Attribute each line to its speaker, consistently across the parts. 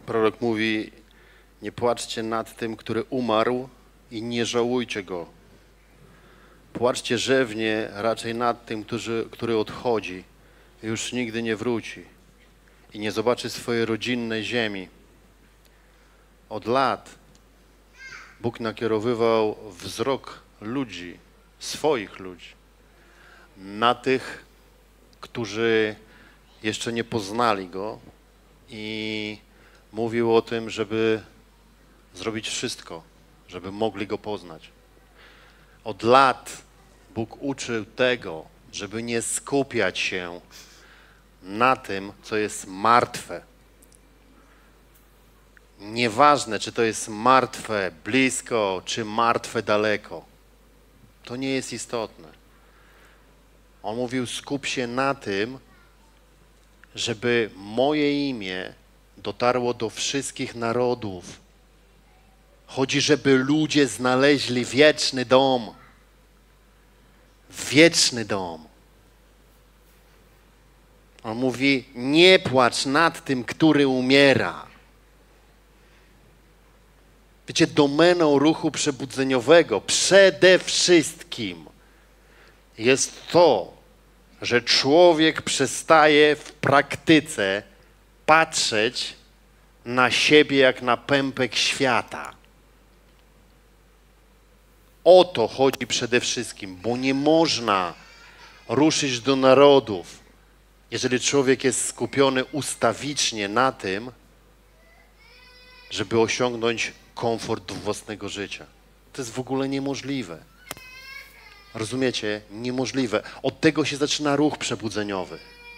Speaker 1: Prorok mówi, nie płaczcie nad tym, który umarł i nie żałujcie go. Płaczcie rzewnie raczej nad tym, który odchodzi i już nigdy nie wróci i nie zobaczy swojej rodzinnej ziemi. Od lat Bóg nakierowywał wzrok ludzi, swoich ludzi, na tych, którzy jeszcze nie poznali Go i mówił o tym, żeby zrobić wszystko, żeby mogli Go poznać. Od lat Bóg uczył tego, żeby nie skupiać się na tym, co jest martwe. Nieważne, czy to jest martwe blisko, czy martwe daleko. To nie jest istotne. On mówił, skup się na tym, żeby moje imię dotarło do wszystkich narodów. Chodzi, żeby ludzie znaleźli wieczny dom. Wieczny dom. On mówi, nie płacz nad tym, który umiera. Wiecie, domeną ruchu przebudzeniowego przede wszystkim jest to, że człowiek przestaje w praktyce patrzeć na siebie jak na pępek świata. O to chodzi przede wszystkim, bo nie można ruszyć do narodów, jeżeli człowiek jest skupiony ustawicznie na tym, żeby osiągnąć komfort własnego życia. To jest w ogóle niemożliwe. Rozumiecie? Niemożliwe. Od tego się zaczyna ruch przebudzeniowy.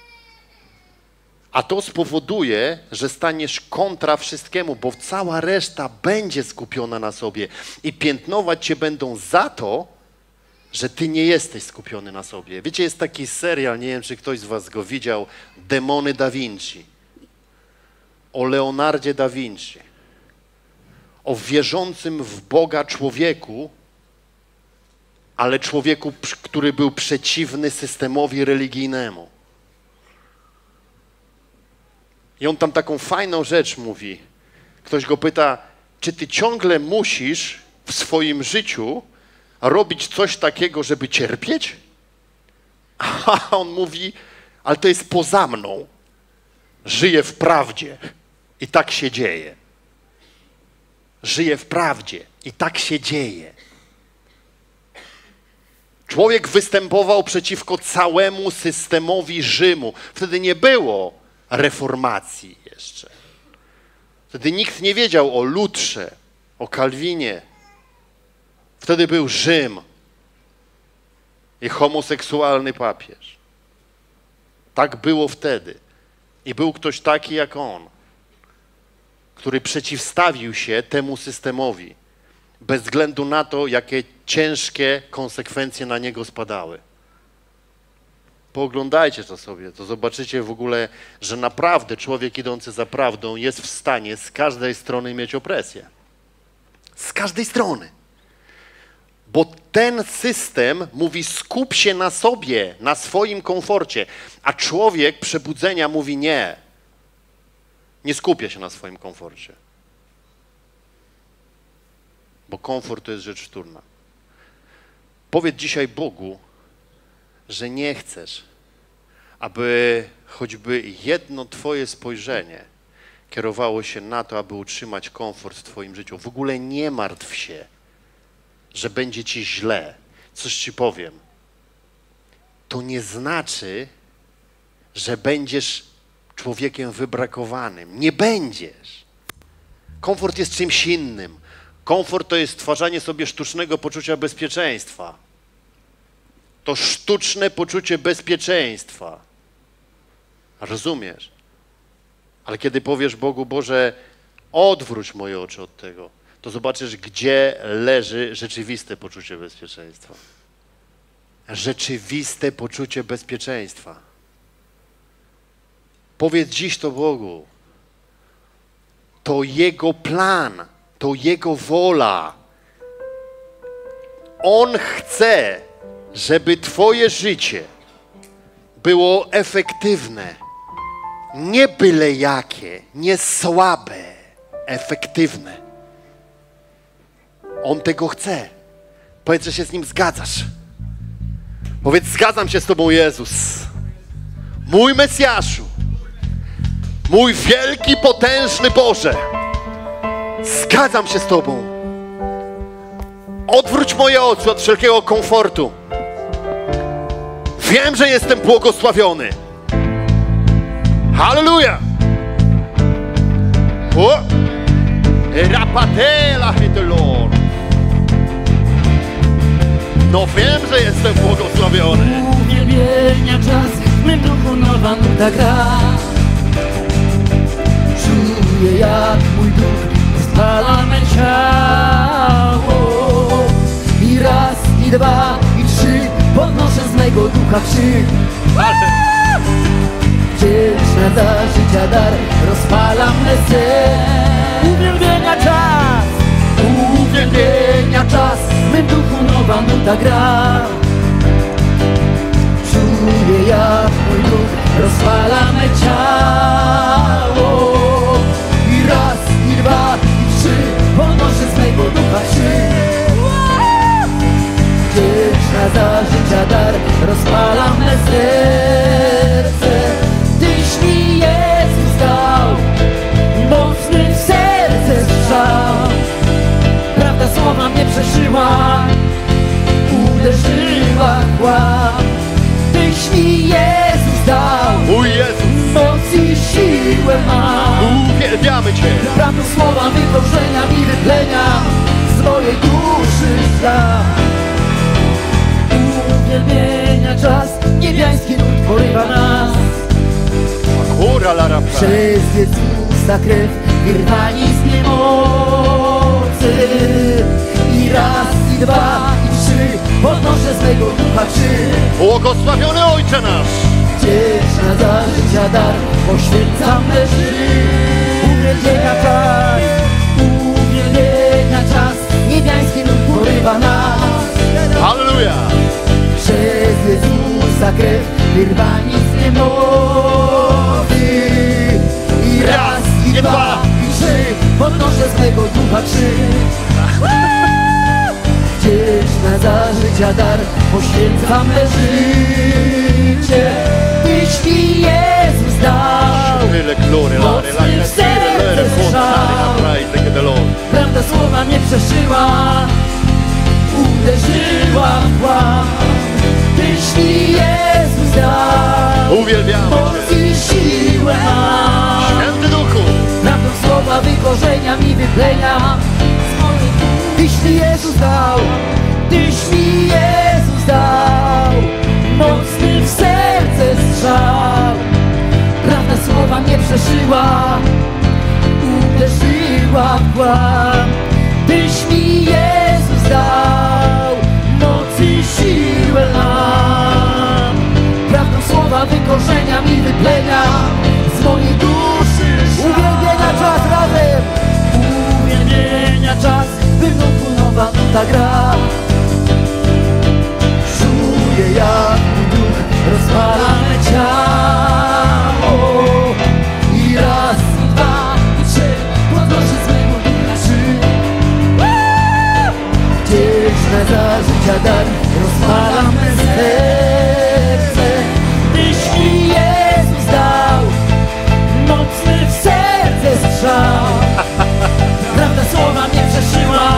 Speaker 1: A to spowoduje, że staniesz kontra wszystkiemu, bo cała reszta będzie skupiona na sobie i piętnować cię będą za to, że ty nie jesteś skupiony na sobie. Wiecie, jest taki serial, nie wiem, czy ktoś z was go widział, Demony Da Vinci. O Leonardzie da Vinci. O wierzącym w Boga człowieku, ale człowieku, który był przeciwny systemowi religijnemu. I on tam taką fajną rzecz mówi. Ktoś go pyta, czy ty ciągle musisz w swoim życiu robić coś takiego, żeby cierpieć? A on mówi, ale to jest poza mną. Żyję w prawdzie i tak się dzieje. Żyję w prawdzie i tak się dzieje. Człowiek występował przeciwko całemu systemowi Rzymu. Wtedy nie było reformacji jeszcze. Wtedy nikt nie wiedział o Lutrze, o Kalwinie. Wtedy był Rzym i homoseksualny papież. Tak było wtedy. I był ktoś taki jak on, który przeciwstawił się temu systemowi, bez względu na to, jakie ciężkie konsekwencje na niego spadały. Pooglądajcie to sobie, to zobaczycie w ogóle, że naprawdę człowiek idący za prawdą jest w stanie z każdej strony mieć opresję. Z każdej strony. Bo ten system mówi, skup się na sobie, na swoim komforcie, a człowiek przebudzenia mówi nie. Nie skupia się na swoim komforcie. Bo komfort to jest rzecz wtórna. Powiedz dzisiaj Bogu, że nie chcesz, aby choćby jedno twoje spojrzenie kierowało się na to, aby utrzymać komfort w twoim życiu. W ogóle nie martw się, że będzie ci źle. Coś ci powiem. To nie znaczy, że będziesz człowiekiem wybrakowanym. Nie będziesz. Komfort jest czymś innym. Komfort to jest stwarzanie sobie sztucznego poczucia bezpieczeństwa. To sztuczne poczucie bezpieczeństwa. Rozumiesz? Ale kiedy powiesz Bogu, Boże, odwróć moje oczy od tego, to zobaczysz, gdzie leży rzeczywiste poczucie bezpieczeństwa. Rzeczywiste poczucie bezpieczeństwa. Powiedz dziś to Bogu. To Jego plan, to Jego wola. On chce, żeby twoje życie było efektywne. Nie byle jakie, nie słabe. efektywne. On tego chce. Powiedz, że się z Nim zgadzasz. Powiedz, zgadzam się z Tobą, Jezus. Mój Mesjaszu. Mój wielki, potężny Boże. Zgadzam się z Tobą. Odwróć moje oczy od wszelkiego komfortu. Wiem, że jestem błogosławiony. Halleluja! O! Rapatela the Lord. No wiem, że jestem błogosławiony.
Speaker 2: Uwielbienia czas, w mym duchu nowa nuta gra. Czuję, jak mój duch rozpala me ciało. I raz, i dwa, i trzy podnoszę z mego ducha krzyk. Wdzięczna za życia dar rozpala me serce. Uwielbienia czas, uwielbienia czas, w mym duchu nowa nuta gra. Czuję, jak mój duch rozpala me ciało. I raz, i dwa, i trzy podnoszę z mego ducha krzyk. Wdzięczna za życia dar rozpala me serce. Tyś mi Jezus dał mocny w serce strzał. Prawda słowa mnie przeszyła, uderzyła w kłam. Tyś mi Jezus dał
Speaker 1: Mój Jezus,
Speaker 2: moc i siłę mam.
Speaker 1: uwielbiamy Cię.
Speaker 2: Prawdą słowa wykorzenia i wyplenia z mojej duszy szlam. Uwielbienia czas, niebiański lud porywa nas.
Speaker 1: Góra lara pra.
Speaker 2: Przez Jezusa krew wyrwani z niemocy. I raz, i dwa, i trzy podnoszę z mego ducha krzyk.
Speaker 1: Błogosławiony Ojcze nasz.
Speaker 2: Wdzięczna za życia dar poświęcam me życie. Uwielbienia czas, uwielbienia czas, niebiański lud porywa nas.
Speaker 1: Halleluja.
Speaker 2: Przez Jezusa krew wyrwani z niemocy. I raz, i dwa, i trzy podnoszę z mego ducha krzyk. Wdzięczna za życia dar poświęcam me życie. Tyś mi Jezus dał mocny w serce strzał. Prawda słowa mnie przeszyła, uderzyła w kłam. Tyś mi Jezus dał
Speaker 1: Uwielbiamy
Speaker 2: moc
Speaker 1: Cię.
Speaker 2: i siłę mam.
Speaker 1: Święty Duchu.
Speaker 2: Prawdą słowa wykorzeniam i wypleniam. Tyś mi Jezus dał, Tyś mi Jezus dał mocny w serce strzał. Prawda słowa mnie przeszyła, uderzyła w kłam. Tyś mi Jezus dał moc i siłę nam. Prawdą słowa wykorzeniam i wypleniam z mojej duszy szlam. Uwielbienia czas razem, uwielbienia czas, by w duchu nowa nuta gra. Czuję, jak mój duch rozpala me ciało. I raz, i dwa, i trzy podnoszę z mego ducha krzyk. Wdzięczna za życia dar rozpala me serce. Tyś mi Jezus dał mocny w serce strzał. Prawda słowa mnie przeszyła,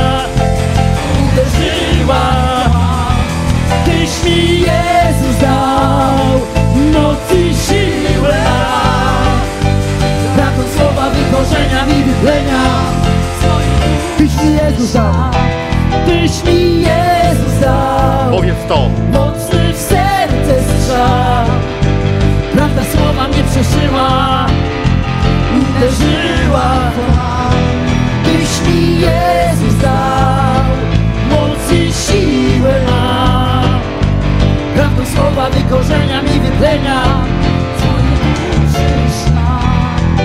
Speaker 2: uderzyła. Tyś mi Jezus dał moc i siłę. Prawdą słowa wykorzeniam i wypleniam. Tyś mi Jezus dał, Tyś mi Jezus dał
Speaker 1: Powiedz to.
Speaker 2: mocny w serce strzał. Prawda słowa mnie przeszyła, uderzyła. Tyś mi Jezus dał moc i siłę nam. Prawdą słowa wykorzeniam i wypleniam swoje duszy szlam.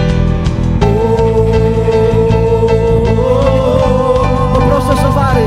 Speaker 2: Poproszę szofary.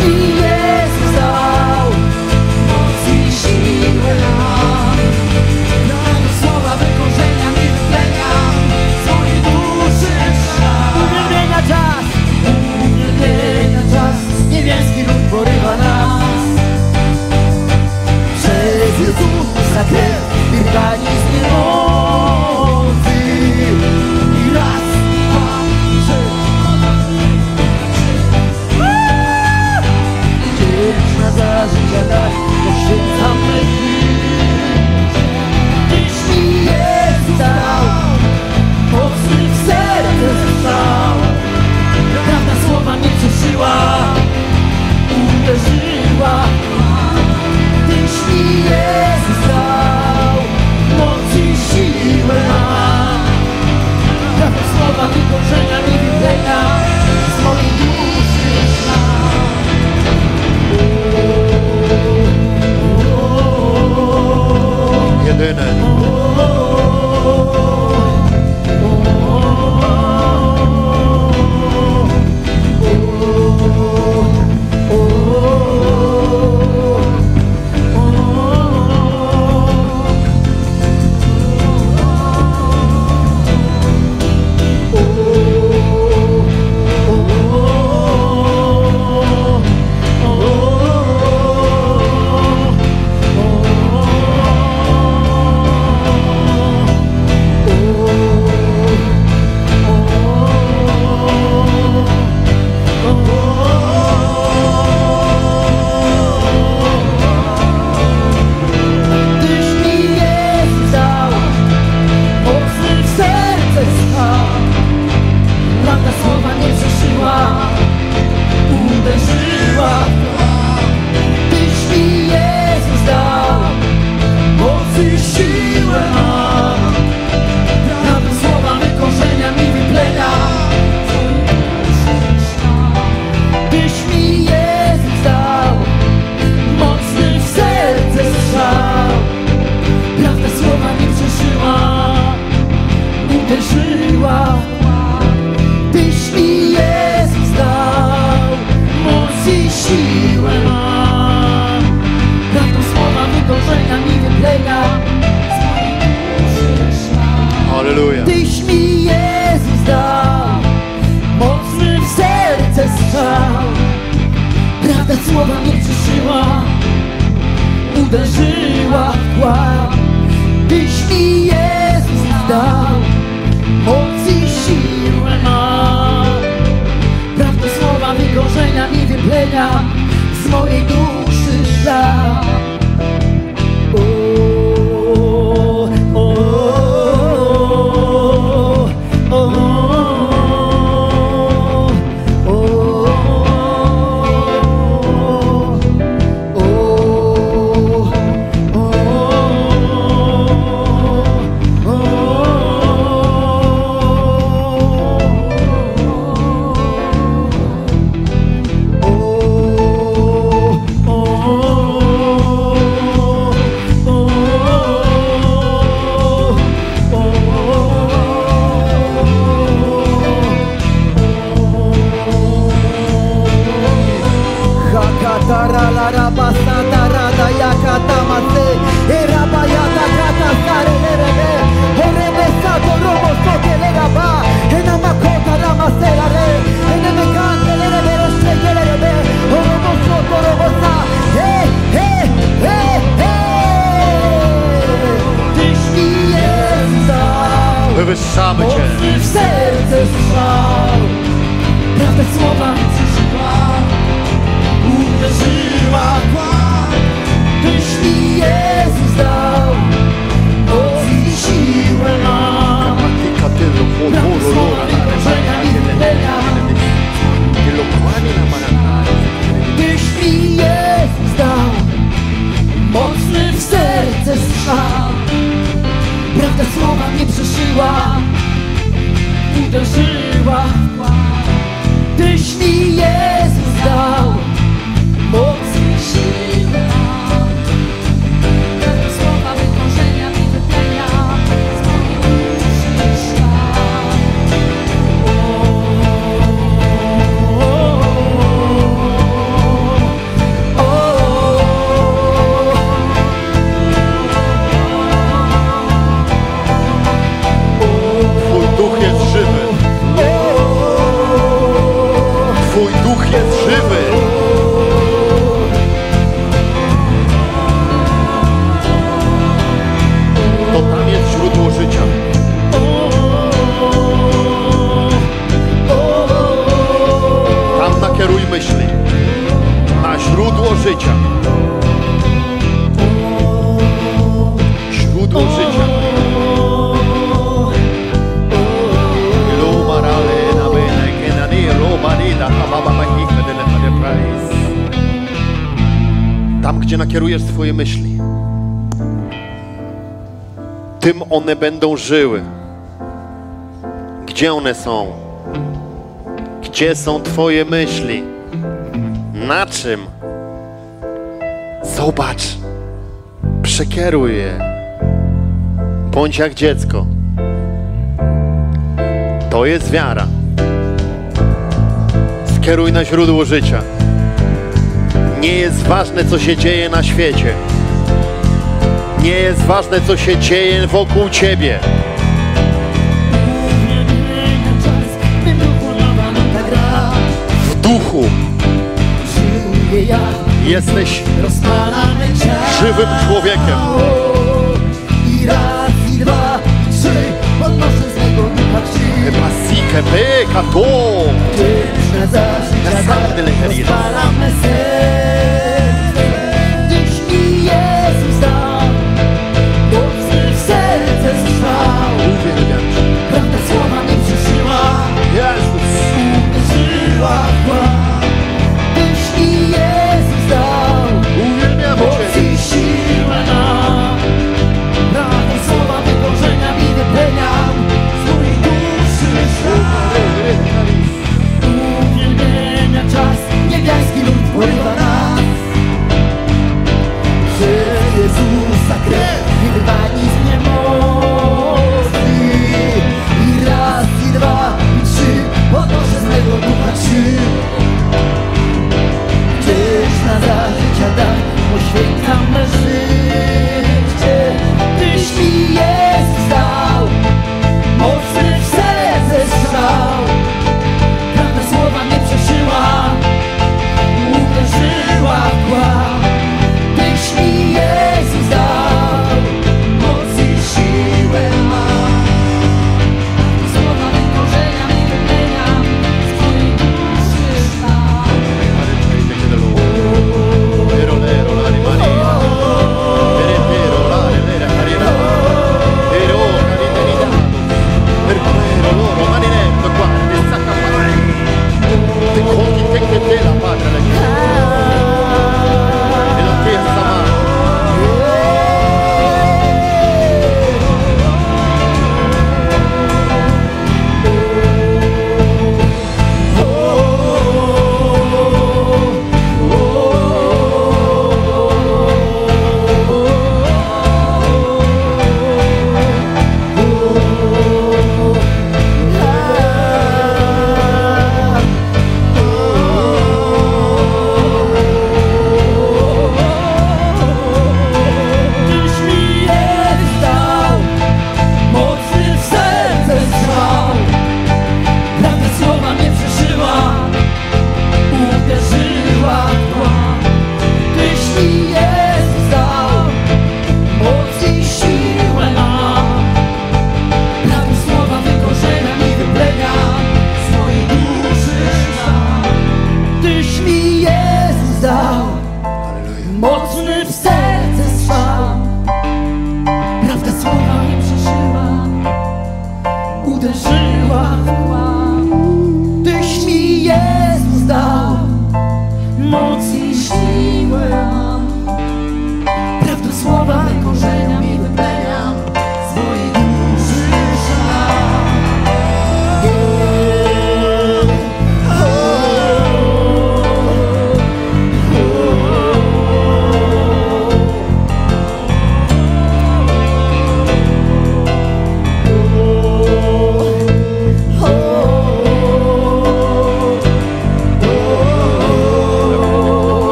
Speaker 2: mi Jezus dał moc i siłę nam. Dał słowa wykorzenia mi wyplenia swojej duszy szał. Uwielbienia czas, niebieski lud porywa nas. Przez Jezusa krew wyrwani z niemocy. I raz, dwa, trzy. Wieczna za życia daj, poświęcamy Tyś mi Jezus dał mocny w serce strzał. Prawda słowa mnie przeszyła, uderzyła. Tyś mi Jezus dał moc i siłę nam. Prawda słowa wykorzenia mi wyplenia z mojej duszy szlam.
Speaker 1: Jedyne. Halleluja.
Speaker 2: Tyś mi Jezus dał mocny w serce strzał. Prawda słowa mnie przyszyła, uderzyła w głaz. Tyś mi Jezus dał moc i siłę ma. Prawda słowa wykorzenia mi wyplenia z mojej duszy szlak.
Speaker 1: Wywyższamy Cię.
Speaker 2: Mocny w serce strzał. Prawda słowa przyszła, uderzyła w głaz. Tyś mi Jezus dał moc i siłę nam. Prawda słowa wykorzenia mi wyplenia. Tyś mi Jezus dał mocny w serce strzał. Prawda słowa mnie przeszyła, uderzyła w głaz. Tyś mi Jezus dał moc i siłę. Prawda słowa wykorzenia mi wyplenia z mojej duszy szlak.
Speaker 1: żywy. To tam jest źródło życia. Tam nakieruj myśli na źródło życia. Źródło życia. Tam, gdzie nakierujesz swoje myśli, tym one będą żyły. Gdzie one są? Gdzie są twoje myśli? Na czym? Zobacz. Przekieruj je. Bądź jak dziecko. To jest wiara. Skieruj na źródło życia. Nie jest ważne, co się dzieje na świecie. Nie jest ważne, co się dzieje wokół ciebie. W duchu jesteś żywym człowiekiem.
Speaker 2: I raz, i dwa, i trzy, podnoszę swego ducha krzyk.
Speaker 1: Chyba sikę pyka to.
Speaker 2: Rozpalam me serce, gdyż mi Jezus dał mocy w serce strzał.
Speaker 1: Uwielbiam Cię.
Speaker 2: Prawda słowa mnie przyszyła,
Speaker 1: Jezus.
Speaker 2: uderzyła w głaz. Gdyż mi Jezus dał
Speaker 1: Uwielbiam
Speaker 2: mocy
Speaker 1: Cię.
Speaker 2: i siłę nam. Prawda słowa wykorzeniam i wypełniam swój duszy szał. Uwielbienia czas, niebiański lud porywa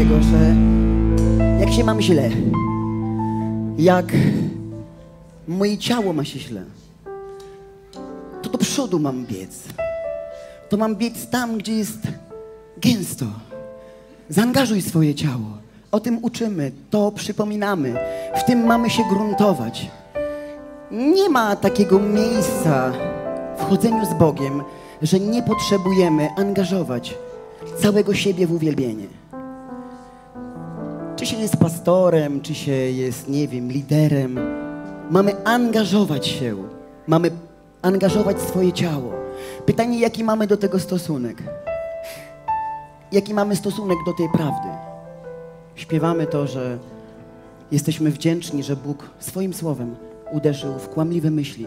Speaker 2: tego, że jak się mam źle, jak moje ciało ma się źle, to do przodu mam biec. To mam biec tam, gdzie jest gęsto. Zaangażuj swoje ciało. O tym uczymy, to przypominamy. W tym mamy się gruntować. Nie ma takiego miejsca w chodzeniu z Bogiem, że nie potrzebujemy angażować całego siebie w uwielbienie. Czy się jest pastorem, czy się jest, nie wiem, liderem. Mamy angażować się. Mamy angażować swoje ciało. Pytanie, jaki mamy do tego stosunek? Jaki mamy stosunek do tej prawdy? Śpiewamy to, że jesteśmy wdzięczni, że Bóg swoim słowem uderzył w kłamliwe myśli.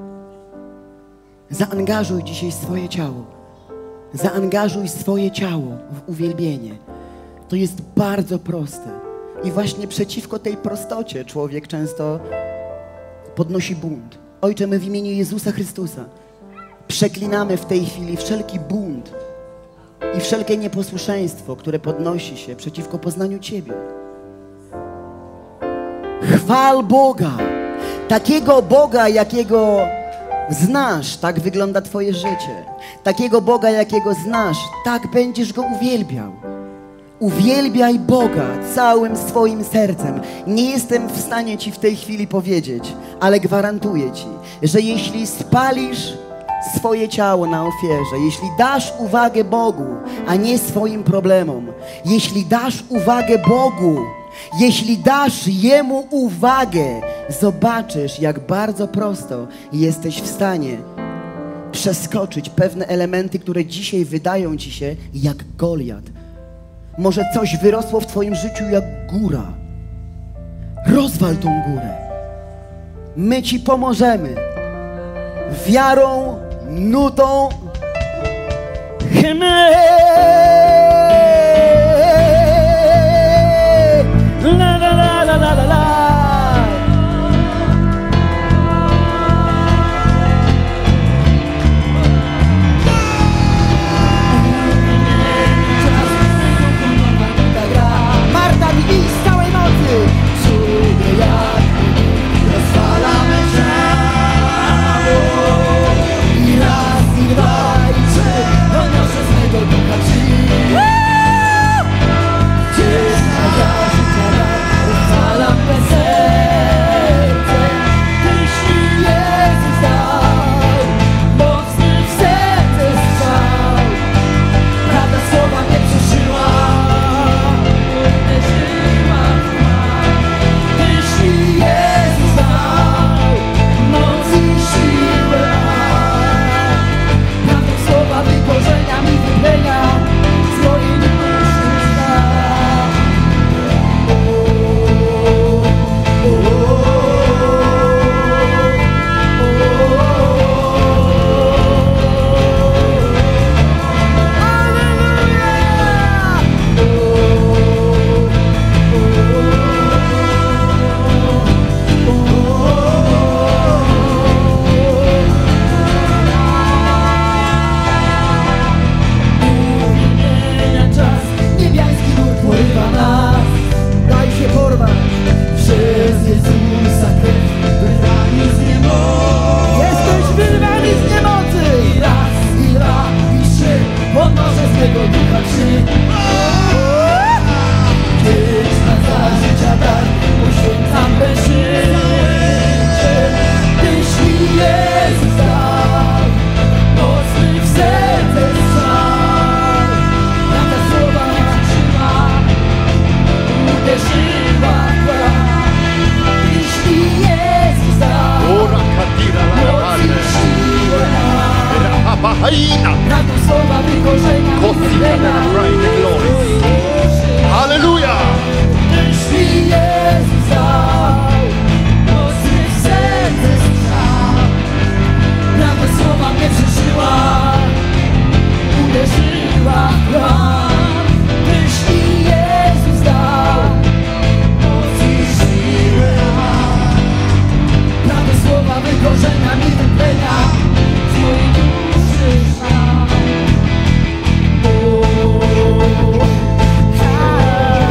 Speaker 2: Zaangażuj dzisiaj swoje ciało. Zaangażuj swoje ciało w uwielbienie. To jest bardzo proste. I właśnie przeciwko tej prostocie człowiek często podnosi bunt. Ojcze, my w imieniu Jezusa Chrystusa przeklinamy w tej chwili wszelki bunt i wszelkie nieposłuszeństwo, które podnosi się przeciwko poznaniu Ciebie. Chwal Boga, takiego Boga, jakiego znasz, tak wygląda Twoje życie. Takiego Boga, jakiego znasz, tak będziesz Go uwielbiał. Uwielbiaj Boga całym swoim sercem. Nie jestem w stanie Ci w tej chwili powiedzieć, ale gwarantuję Ci, że jeśli spalisz swoje ciało na ofierze, jeśli dasz uwagę Bogu, a nie swoim problemom, jeśli dasz uwagę Bogu, jeśli dasz Jemu uwagę, zobaczysz, jak bardzo prosto jesteś w stanie przeskoczyć pewne elementy, które dzisiaj wydają Ci się jak Goliat. Może coś wyrosło w Twoim życiu jak góra. Rozwal tą górę. My Ci pomożemy. Wiarą, nutą, hymny. La la la la la la la. Marta mi z całej nocy. Czuję jak rozwalamy ciało. I raz, i dwa, i trzy. Doniosę swego ducha Ci. Gdzieś na gazie rozwalam me serce. Tyś mi Jezus dał mocny w serce strzał. Prawda słowa mnie przeszyła. Uderzyła w twarz. Tyś mi Jezus dał moc i siłę. Prawda słowa wykorzenia mi wyplenia z mojej duszy znak. Czas, niebiański nur porywa nas. Daj się porwać przez Jezusa krew. Wyrwani z niemocy. Jesteś wyrwani z niemocy. I raz, i dwa, i trzy. Podnoszę swego ducha Ci. Kiedyś na za życia dar poświęcam me życie. Tyś mi Jezus dał mocny w serce strzał. Prawda słowa mnie przeszyła. Uderzyła w twarz. Tyś mi Jezus dał
Speaker 1: Ora kadira la
Speaker 2: moc i siłę.
Speaker 1: Rahabahaina.
Speaker 2: Prawda słowa wykorzenia mi wyplenia.
Speaker 1: Hallelujah!
Speaker 2: Tyś mi Jezus dał mocny w serce strzał. Prawda słowa mnie przeszyła. Uderzyła w twarz. Tyś mi Jezus dał moc i siłę. Prawda słowa wykorzenia mi wyplenia z mojej duszy żal.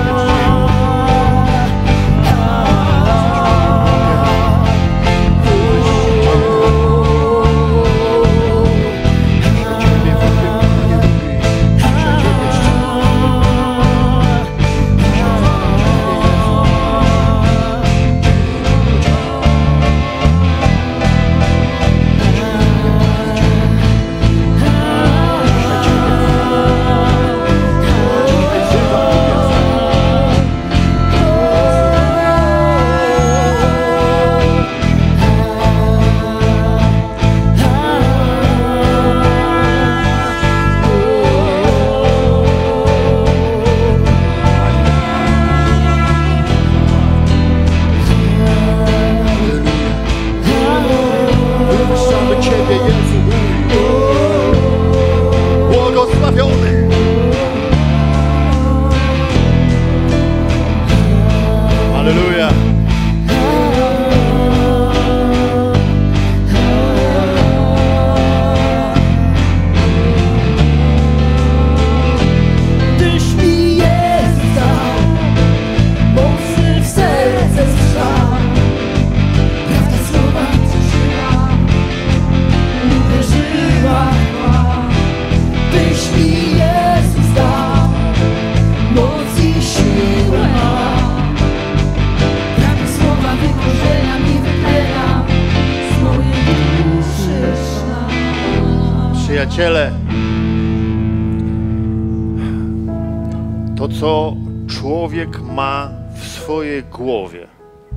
Speaker 1: przyjaciele, to co człowiek ma w swojej głowie,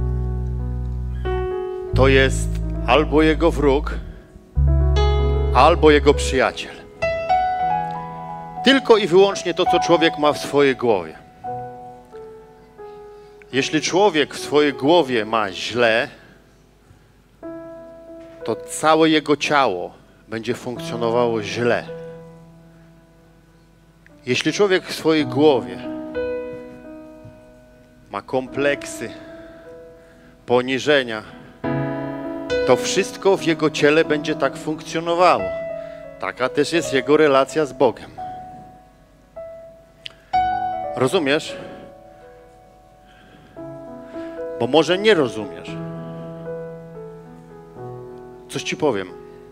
Speaker 1: to jest albo jego wróg, albo jego przyjaciel. Tylko i wyłącznie to, co człowiek ma w swojej głowie. Jeśli człowiek w swojej głowie ma źle, to całe jego ciało będzie funkcjonowało źle. Jeśli człowiek w swojej głowie ma kompleksy, poniżenia, to wszystko w jego ciele będzie tak funkcjonowało. Taka też jest jego relacja z Bogiem. Rozumiesz? Bo może nie rozumiesz. Coś ci powiem.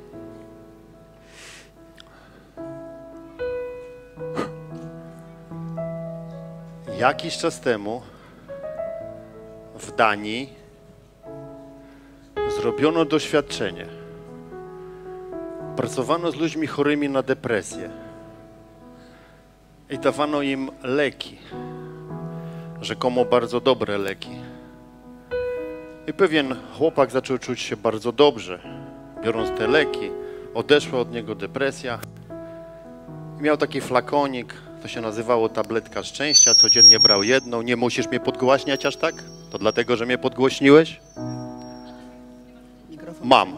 Speaker 1: Jakiś czas temu w Danii zrobiono doświadczenie. Pracowano z ludźmi chorymi na depresję i dawano im leki, rzekomo bardzo dobre leki. I pewien chłopak zaczął czuć się bardzo dobrze. Biorąc te leki, odeszła od niego depresja. I miał taki flakonik, to się nazywało tabletka szczęścia, codziennie brał jedną. Nie musisz mnie podgłaśniać aż tak? To dlatego, że mnie podgłośniłeś? Mam.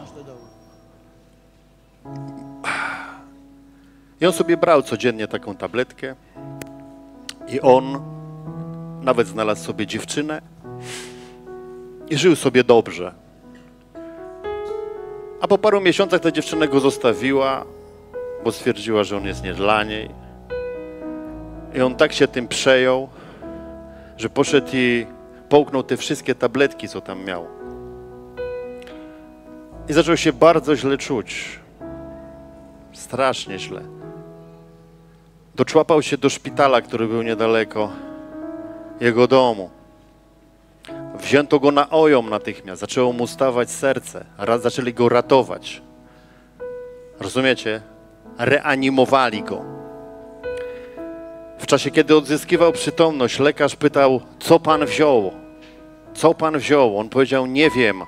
Speaker 1: I on sobie brał codziennie taką tabletkę i on nawet znalazł sobie dziewczynę i żył sobie dobrze. A po paru miesiącach ta dziewczyna go zostawiła, bo stwierdziła, że on jest nie dla niej. I on tak się tym przejął, że poszedł i połknął te wszystkie tabletki, co tam miał. I zaczął się bardzo źle czuć. Strasznie źle. Doczłapał się do szpitala, który był niedaleko jego domu. Wzięto go na ojom natychmiast. Zaczęło mu stawać serce. Zaczęli go ratować. Rozumiecie? Reanimowali go. W czasie, kiedy odzyskiwał przytomność, lekarz pytał, co pan wziął? Co pan wziął? On powiedział, nie wiem.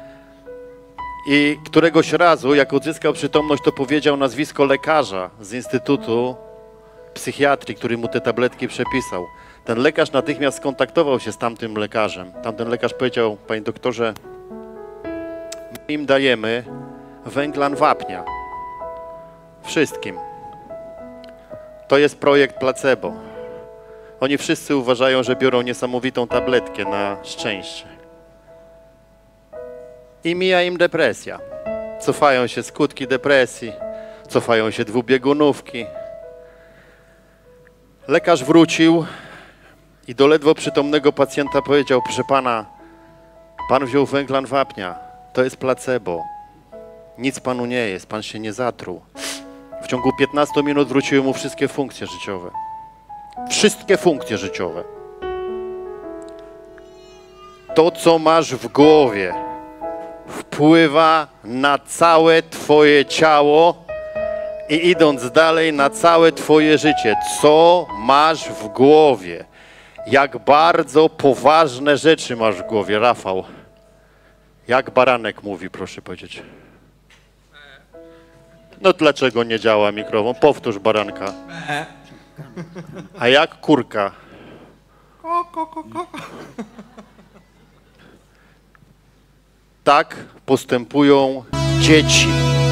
Speaker 1: I któregoś razu, jak odzyskał przytomność, to powiedział nazwisko lekarza z Instytutu Psychiatrii, który mu te tabletki przepisał. Ten lekarz natychmiast skontaktował się z tamtym lekarzem. Tamten lekarz powiedział, panie doktorze, my im dajemy węglan wapnia. Wszystkim. To jest projekt placebo. Oni wszyscy uważają, że biorą niesamowitą tabletkę na szczęście. I mija im depresja. Cofają się skutki depresji, cofają się dwubiegunówki. Lekarz wrócił i do ledwo przytomnego pacjenta powiedział, proszę pana, pan wziął węglan wapnia, to jest placebo. Nic panu nie jest, pan się nie zatruł. W ciągu 15 minut wróciły mu wszystkie funkcje życiowe. Wszystkie funkcje życiowe. To, co masz w głowie, wpływa na całe twoje ciało i idąc dalej na całe twoje życie. Co masz w głowie? Jak bardzo poważne rzeczy masz w głowie, Rafał. Jak baranek mówi, proszę powiedzieć. No dlaczego nie działa mikrofon? Powtórz baranka. A jak kurka? Tak postępują dzieci.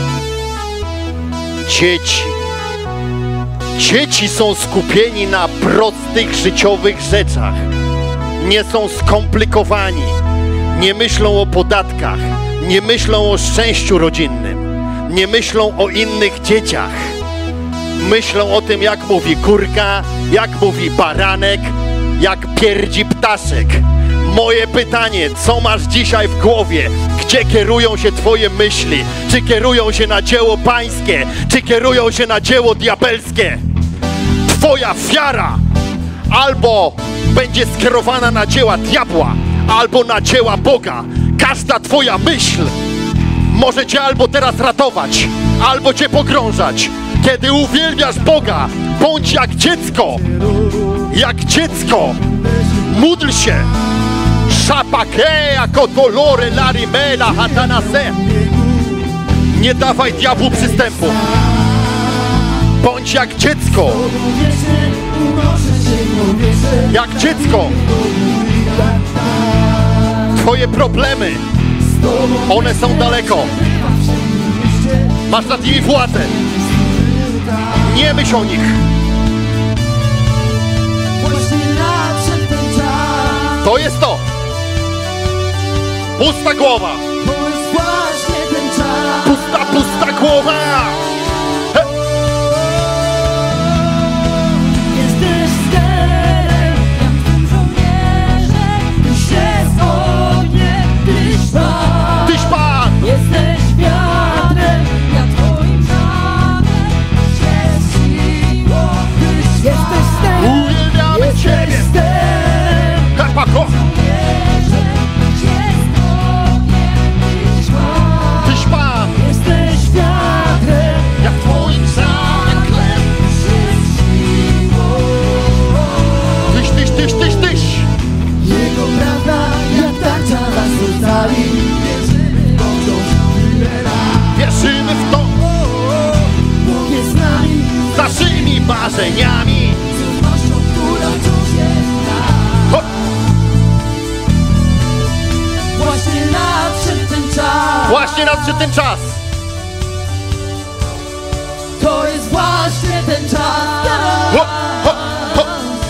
Speaker 1: Dzieci są skupieni na prostych życiowych rzeczach. Nie są skomplikowani. Nie myślą o podatkach. Nie myślą o szczęściu rodzinnym. Nie myślą o innych dzieciach. Myślą o tym, jak mówi kurka, jak mówi baranek, jak pierdzi ptaszek. Moje pytanie, co masz dzisiaj w głowie? Gdzie kierują się twoje myśli? Czy kierują się na dzieło pańskie? Czy kierują się na dzieło diabelskie? Twoja wiara albo będzie skierowana na dzieła diabła, albo na dzieła Boga. Każda twoja myśl może cię albo teraz ratować, albo cię pogrążać. Kiedy uwielbiasz Boga, bądź jak dziecko. Jak dziecko. Módl się. Szapakea kotolore larimela hatanase. Nie dawaj diabłu przystępu. Bądź jak dziecko. Jak dziecko. Twoje problemy, one są daleko. Masz nad nimi władzę. Nie myśl o nich. To jest to. Pusta głowa. Pusta głowa. He.
Speaker 2: Jesteś sterem, jak tym żołnierze, tyś jest ogniem, tyś Pan.
Speaker 1: Tyś Pan.
Speaker 2: Jesteś wiatrem, ja Twoim żaglem, tyś jest siłą, tyś Jesteś sterem,
Speaker 1: Uwielbiamy Ciebie. Hepako. Tyś Pan.
Speaker 2: Jesteś wiatrem,
Speaker 1: Jak Twoim zaklem. Tyś.
Speaker 2: Jego prawda jak tarcza nas ocali.
Speaker 1: Wierzymy w to.
Speaker 2: Bóg jest z nami,
Speaker 1: Z naszymi marzeniami.
Speaker 2: z ufnością, która wciąż jest nam.
Speaker 1: Ho.
Speaker 2: Właśnie nadszedł ten czas.
Speaker 1: Właśnie nadszedł ten czas.
Speaker 2: To jest właśnie ten czas.
Speaker 1: Ho, ho, ho.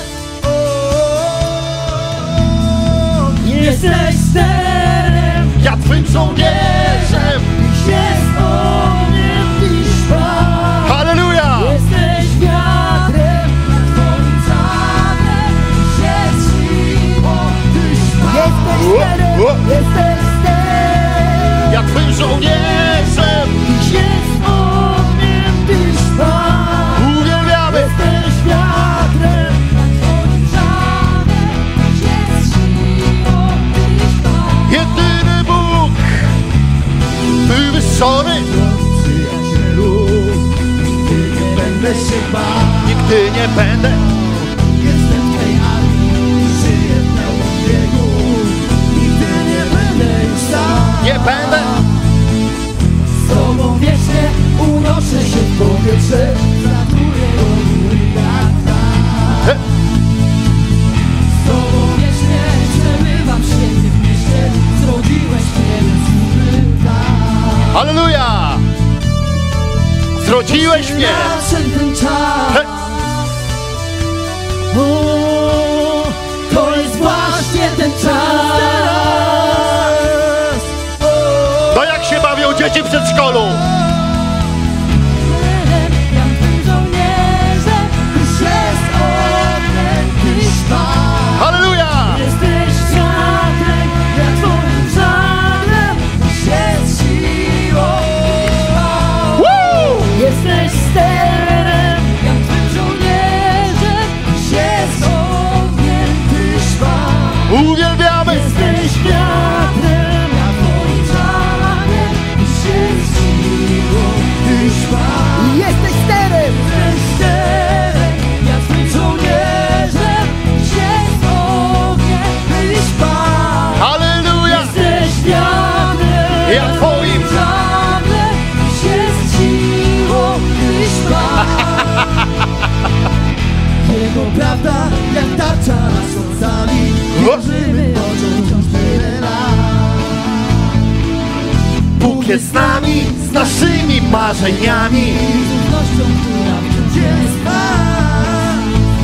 Speaker 2: Jesteś sterem,
Speaker 1: Ja Twym żołnierzem.
Speaker 2: tyś jest ogniem, tyś Pan.
Speaker 1: Halleluja.
Speaker 2: Jesteś wiatrem, na Twoim żaglem, tyś jest siłą, tyś Pan. Jesteś sterem, jesteś sterem,
Speaker 1: Ja Twym żołnierzem.
Speaker 2: tyś jest ogniem, tyś Pan.
Speaker 1: Uwielbiamy.
Speaker 2: Jesteś wiatrem, na Twoim żaglem, tyś jest siłą, tyś Pan.
Speaker 1: Jedyny Bóg. Wywyższony.
Speaker 2: Przyjacielu, nigdy nie będę się bał.
Speaker 1: Nigdy nie będę.
Speaker 2: Jestem w tej armii, żyję w pełnym biegu. Nigdy nie będę już sam.
Speaker 1: Nie będę.
Speaker 2: Z Tobą wiecznie unoszę się w powietrze. Zatuję do góry jak tak.
Speaker 1: He.
Speaker 2: Z Tobą wiecznie przemywam święty w mieście. Zrodziłeś mnie na służby tak.
Speaker 1: Halleluja. Zrodziłeś mnie.
Speaker 2: Nadszedł ten czas.
Speaker 1: He.
Speaker 2: O, to jest właśnie ten czas.
Speaker 1: No jak się bawią dzieci w przedszkolu?
Speaker 2: Jak tym żołnierzem, tyś jest ogniem, tyś Pan.
Speaker 1: Halleluja.
Speaker 2: Jesteś wiatrem, jak Twoim żaglem, tyś jest siłą, tyś Pan.
Speaker 1: Woo!
Speaker 2: Jesteś sterem, jak Twym żołnierzem, tyś jest ogniem, tyś Pan.
Speaker 1: Uwielbiamy.
Speaker 2: Jesteś wiatrem, jak Twoim żaglem, tyś jest siłą, tyś Pan. Jesteś sterem, jak Twym żołnierzem, tyś jest ogniem, tyś Pan.
Speaker 1: Halleluja.
Speaker 2: Jesteś wiatrem,
Speaker 1: Jak Twoim
Speaker 2: żaglem, tyś jest siłą, tyś Pan. Jego prawda jak tarcza nas ocali. Wierzymy oczom wciąż tyle lat.
Speaker 1: Bóg jest z nami, z naszymi marzeniami.
Speaker 2: Z ufnością, która wciąż jest Pan.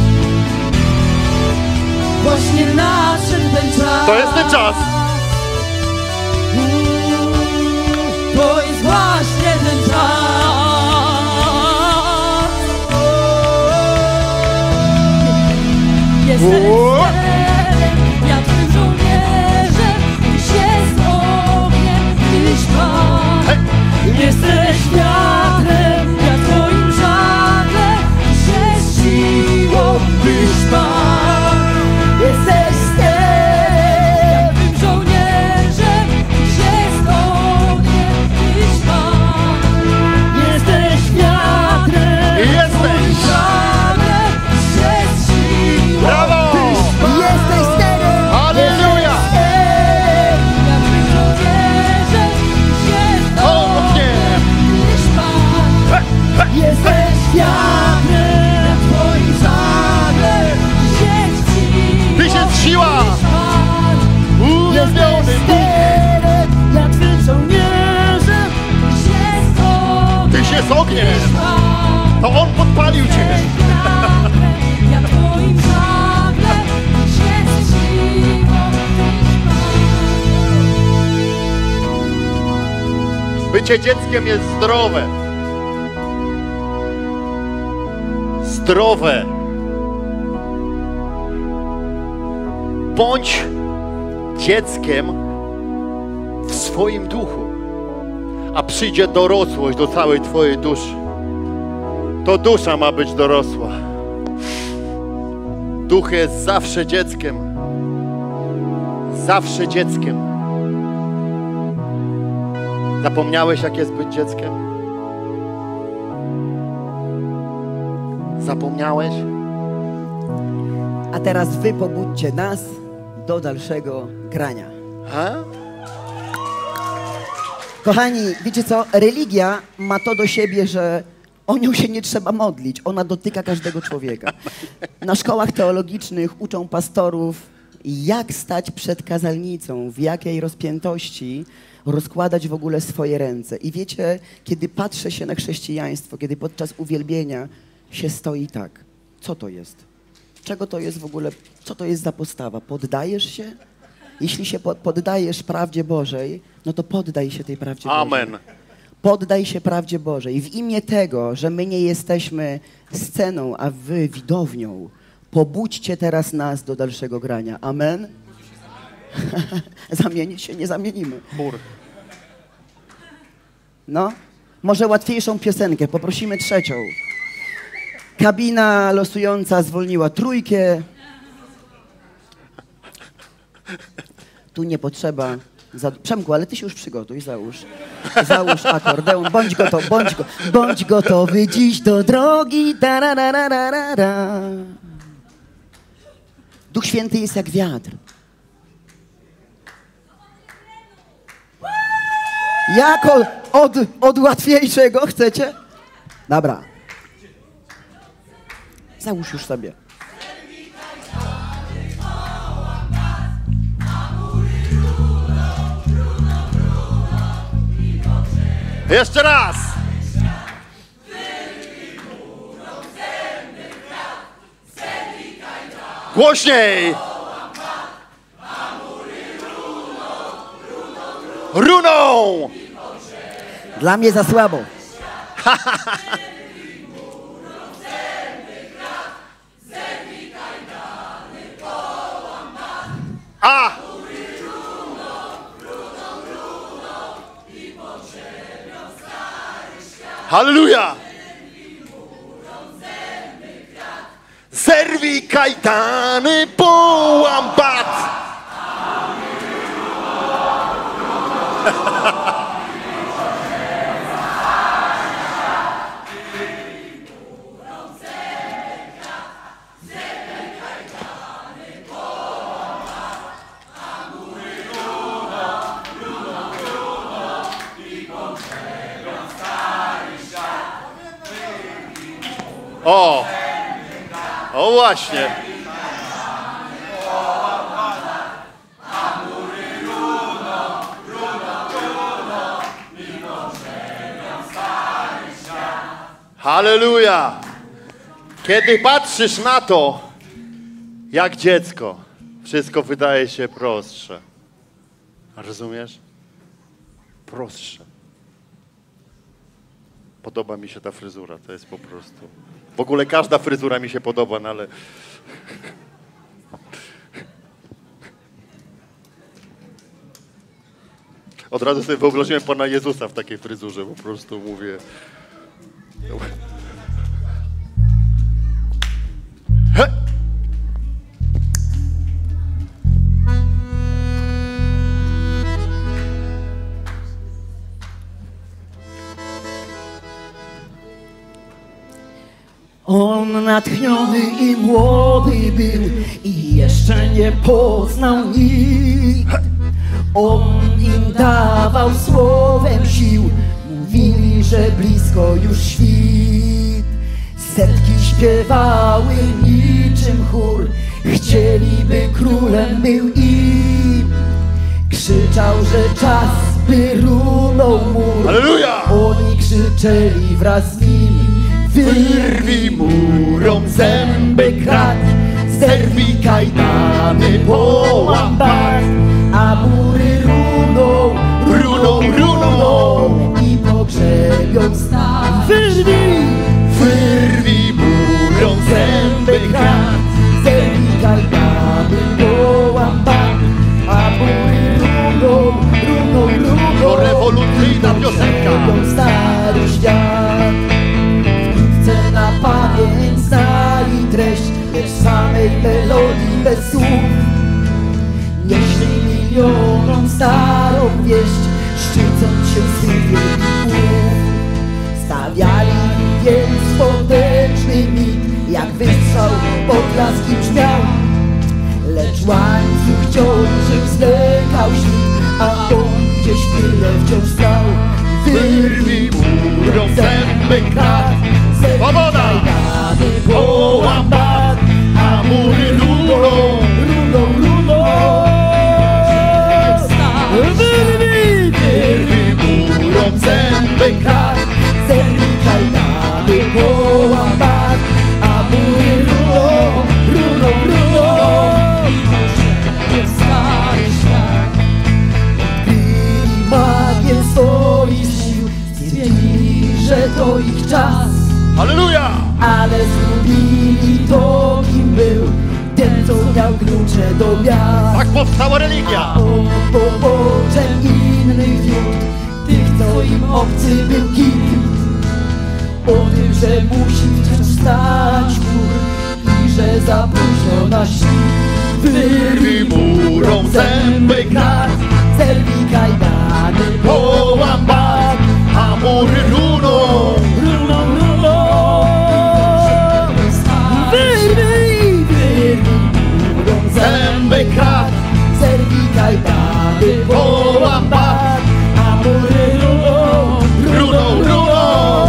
Speaker 2: Właśnie nadszedł ten czas.
Speaker 1: To jest ten czas.
Speaker 2: To jest właśnie ten czas. Jesteś sterem, ja Twym żołnierzem, tyś jest ogniem, tyś Pan.
Speaker 1: Hej.
Speaker 2: Jesteś wiatrem, ja Twoim żaglem, tyś jest siłą, tyś Pan. Jesteś sterem, ja Twym żołnierzem, tyś jest ogniem, tyś Pan. Jesteś wiatrem, wiatrem, jak twoim żagle.
Speaker 1: Tyś jest siła! Uwielbiony Bóg!
Speaker 2: Ja twym żołnierzem.
Speaker 1: Tyś jest ogniem! To On podpalił cię!
Speaker 2: Ja twoim żagle. Jest siła.
Speaker 1: Bycie dzieckiem jest zdrowe. Zdrowe. Bądź dzieckiem w swoim duchu, a przyjdzie dorosłość do całej twojej duszy. To dusza ma być dorosła. Duch jest zawsze dzieckiem. Zawsze dzieckiem. Zapomniałeś, jak jest być dzieckiem? Zapomniałeś?
Speaker 3: A teraz wy pobudźcie nas do dalszego grania.
Speaker 1: Ha?
Speaker 3: Kochani, wiecie co? Religia ma to do siebie, że o nią się nie trzeba modlić. Ona dotyka każdego człowieka. Na szkołach teologicznych uczą pastorów, jak stać przed kazalnicą, w jakiej rozpiętości rozkładać w ogóle swoje ręce. I wiecie, kiedy patrzę się na chrześcijaństwo, kiedy podczas uwielbienia się stoi tak. Co to jest? Czego to jest w ogóle? Co to jest za postawa? Poddajesz się? Jeśli się poddajesz prawdzie Bożej, no to poddaj się tej prawdzie Bożej.
Speaker 1: Amen.
Speaker 3: Poddaj się prawdzie Bożej. W imię tego, że my nie jesteśmy sceną, a wy widownią, pobudźcie teraz nas do dalszego grania. Amen? Zamienić się nie zamienimy.
Speaker 1: Chór.
Speaker 3: No, może łatwiejszą piosenkę, poprosimy trzecią. Kabina losująca zwolniła trójkę. Tu nie potrzeba. Przemku, ale ty się już przygotuj, załóż akordeon, bądź gotowy dziś do drogi. Da. Duch Święty jest jak wiatr. Jak od łatwiejszego chcecie? Dobra. Załóż już sobie.
Speaker 1: Jeszcze raz! Głośniej! Runą!
Speaker 3: Dla mnie za słabo.
Speaker 1: A! Halleluja! Zerwij kajdany, połam bat! O właśnie. Halleluja! Kiedy patrzysz na to, jak dziecko, wszystko wydaje się prostsze. Rozumiesz? Prostsze. Podoba mi się ta fryzura, to jest po prostu... W ogóle każda fryzura mi się podoba, no ale... Od razu sobie wyobraziłem Pana Jezusa w takiej fryzurze, po prostu mówię... He!
Speaker 3: On natchniony i młody był i jeszcze nie poznał nikt. On im dawał słowem sił, mówili, że blisko już świt.
Speaker 2: Setki śpiewały niczym chór, chcieliby królem był im. Krzyczał, że czas, by runął mur.
Speaker 1: Halleluja!
Speaker 2: Oni krzyczeli wraz z nim: wyrwij murom zęby krat, zerwij kajdany, połam bat. A mury runą, runą, runą i pogrzebią stan. Wyrwij murom zęby krat, zerwij kajdany, połam bat. A mury runą, runą, runą.
Speaker 1: To rewolucyjna piosenka.
Speaker 2: Stary świat. Wkrótce na pamięć znali treść, lecz samej melodii bez słów. Nieśli milionom starą wieść, szczycąc się swych wielków. Stawiali więc potężny mit, jak wystrzał podlaski brzmiał. Lecz łańcuch ciążył, zlekał świt, a on gdzieś w tyle wciąż stał.
Speaker 1: Wyrwij murom zęby krat,
Speaker 2: Swoboda! Kajdany, połam bat,
Speaker 1: a mury runą.
Speaker 2: runą, runą.
Speaker 1: Wyrwij murom zęby krat,
Speaker 2: Zerwij kajdany, połam bat, a mury runą, runą, runą. Stary świat. Odkryli magię swoich sił, stwierdzili, że to ich czas.
Speaker 1: Halleluja!
Speaker 2: Ale zgubili to, kim był ten, co miał klucze do miast.
Speaker 1: Tak powstała religia.
Speaker 2: On poboczem innych wiódł, tych, co im obcy był kim. O tym, że musi wciąż stać mur i że za późno na ślub.
Speaker 1: Wyrwij murom zęby krat,
Speaker 2: zerwij kajdany,
Speaker 1: połam bat, a mury runą.
Speaker 2: runą, runą. Wyrwij murom
Speaker 1: Zęby krat,
Speaker 2: zerwij kajdany, połam bat, a mury runą,
Speaker 1: runą, runą.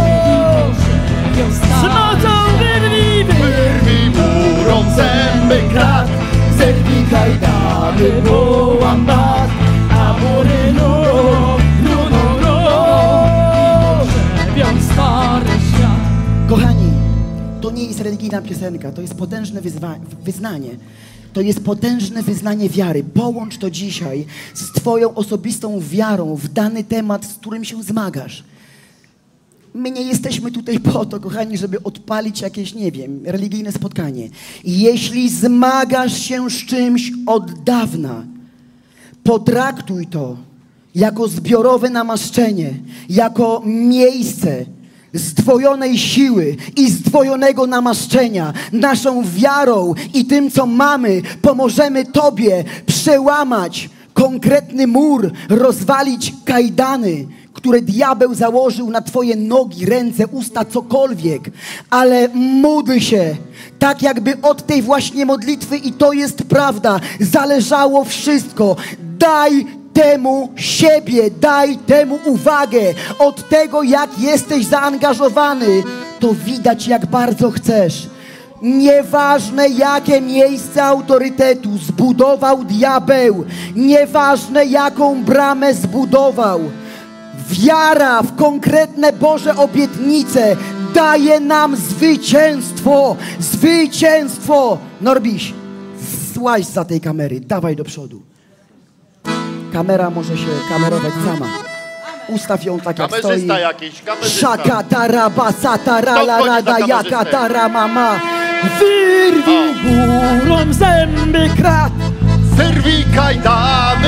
Speaker 2: Z mocą
Speaker 1: Wyrwij murom zęby krat,
Speaker 2: zerwij kajdany, połam bat, a mury runą, runą, runą. Stary świat. Kochani, to nie jest religijna piosenka, to jest potężne wyznanie. To jest potężne wyznanie wiary. Połącz to dzisiaj z Twoją osobistą wiarą w dany temat, z którym się zmagasz. My nie jesteśmy tutaj po to, kochani, żeby odpalić jakieś, nie wiem, religijne spotkanie. Jeśli zmagasz się z czymś od dawna, potraktuj to jako zbiorowe namaszczenie, jako miejsce zdwojonej siły i zdwojonego namaszczenia. Naszą wiarą i tym, co mamy, pomożemy Tobie przełamać konkretny mur, rozwalić kajdany, które diabeł założył na Twoje nogi, ręce, usta, cokolwiek. Ale módl się, tak jakby od tej właśnie modlitwy, i to jest prawda, zależało wszystko. Daj temu siebie, daj temu uwagę. Od tego, jak jesteś zaangażowany, to widać, jak bardzo chcesz. Nieważne, jakie miejsce autorytetu zbudował diabeł, nieważne, jaką bramę zbudował, wiara w konkretne Boże obietnice daje nam zwycięstwo. Zwycięstwo! Norbiś, złaź za tej kamery, dawaj do przodu. Kamera może się kamerować sama. Ustaw ją tak, jak stoi.
Speaker 1: Kamerzysta jakiś, kamerzysta.
Speaker 2: Szaka taraba satara la rada jaka tarama. Wyrwij górą zęby krat,
Speaker 1: Zerwij kajdany,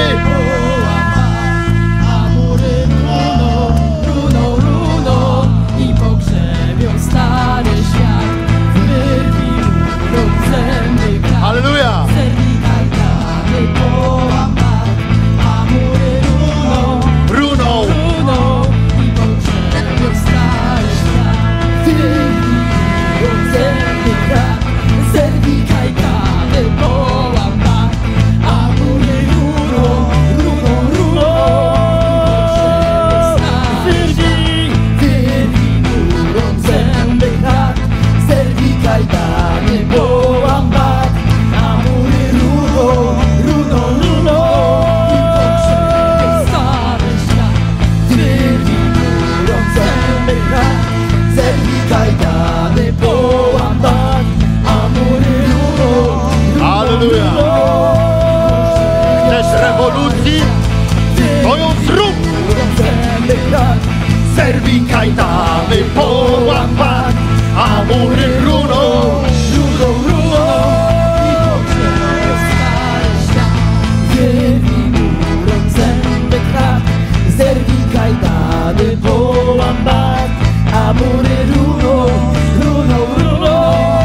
Speaker 2: a mury runą, runą i pogrzebią stary świat. Wyrwij górą zęby krat,
Speaker 1: halleluja!
Speaker 2: zerwij kajdany, połam bat, a mury runą,
Speaker 1: Runą,
Speaker 2: runą i pogrzebią stary świat. Wyrwij górą zęby krat, zerwij kajdany, połam bat, a mury runą, runą.
Speaker 1: rewolucji, to ją zrób! Zerwij kajdany, połam bat, a mury runą, runą, runą.
Speaker 2: Wyrwij murom zęby krat, zerwij kajdany, połam bat, a mury runą, runą, runą.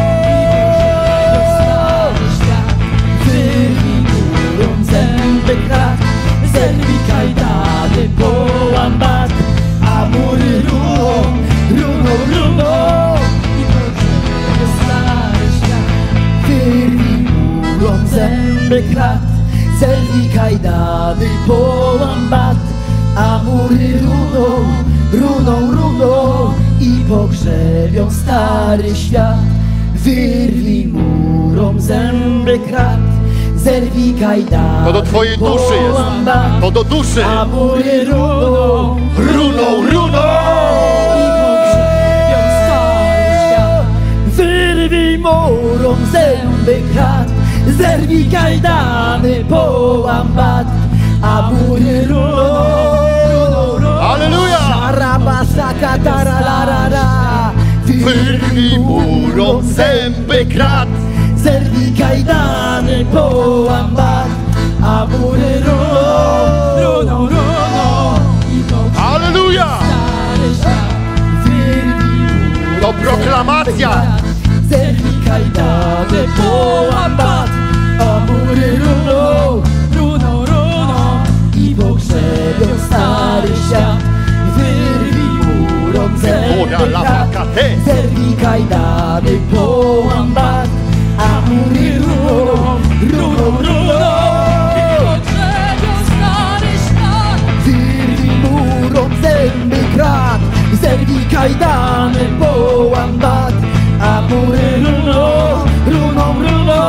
Speaker 2: Wyrwij murom zęby krat, zerwij kajdany, połam bat, a mury runą, runą, runą. I pogrzebie stary świat. Wyrwij murom zęby krat, zerwij kajdany, połam bat, a mury runą, runą, runą i pogrzebią stary świat. Wyrwij murom zęby krat, zerwij kajdany,
Speaker 1: To do twojej duszy jest,
Speaker 2: połam bat,
Speaker 1: to do duszy.
Speaker 2: a mury runą,
Speaker 1: Runą, runą.
Speaker 2: i pogrzebią stary świat. Wyrwij murom zęby krat, zerwij kajdany, połam bat, a mury runą, runą, runą.
Speaker 1: Alleluja!
Speaker 2: Rabasaka taralarara.
Speaker 1: Wyrwij murom zęby krat,
Speaker 2: Zerwij kajdany, połam bat, a mury runą, runą, runą. I pogrzebią
Speaker 1: Alleluja!
Speaker 2: stary świat. Wyrwij
Speaker 1: To proklamacja!
Speaker 2: zerwij kajdany, połam bat, a mury runą, runą, runą i pogrzebią stary świat. Wyrwij murom zęby krat, zerwij kajdany, połam bat, a mury runą, runą, runą i pogrzebią stary świat. Wyrwij murom zęby krat, zerwij kajdany, połam bat, a mury runą, runą, runą.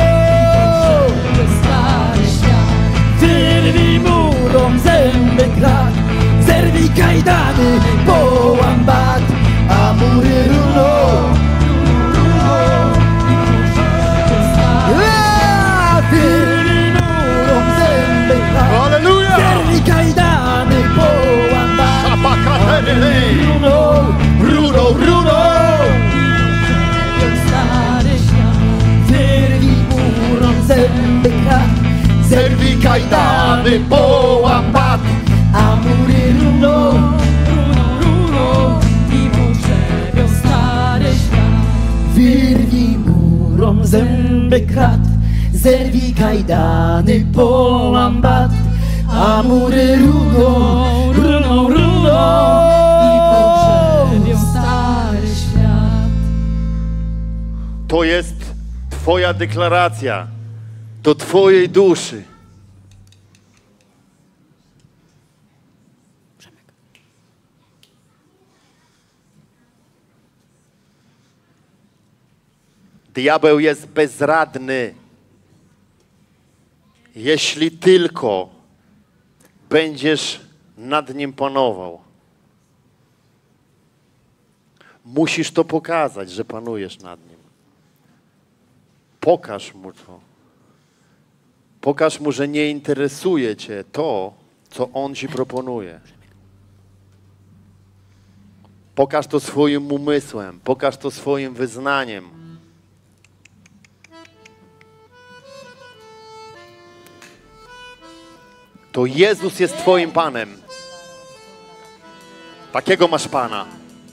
Speaker 2: Stary świat. Wyrwij murom zęby krat, zerwij kajdany, połam bat, a mury runą, wyrwij murom zęby krat,
Speaker 1: Alleluja!
Speaker 2: zerwij kajdany, połam bat,
Speaker 1: Szapakaterylej!
Speaker 2: runą,
Speaker 1: Runą, runą!
Speaker 2: stary świat. Wyrwij murom zęby krat,
Speaker 1: Zerwij kajdany, połam bat,
Speaker 2: a mury runą, runą, runą i pogrzebią stary świat. Wyrwij murom zęby krat, zerwij kajdany, połam bat, a mury runą, runą, runą i pogrzebią stary świat.
Speaker 1: to jest twoja deklaracja do twojej duszy. Diabeł jest bezradny, jeśli tylko będziesz nad nim panował. Musisz to pokazać, że panujesz nad nim. Pokaż mu to. Pokaż mu, że nie interesuje cię to, co on ci proponuje. Pokaż to swoim umysłem, pokaż to swoim wyznaniem. To Jezus jest twoim Panem. Takiego masz Pana.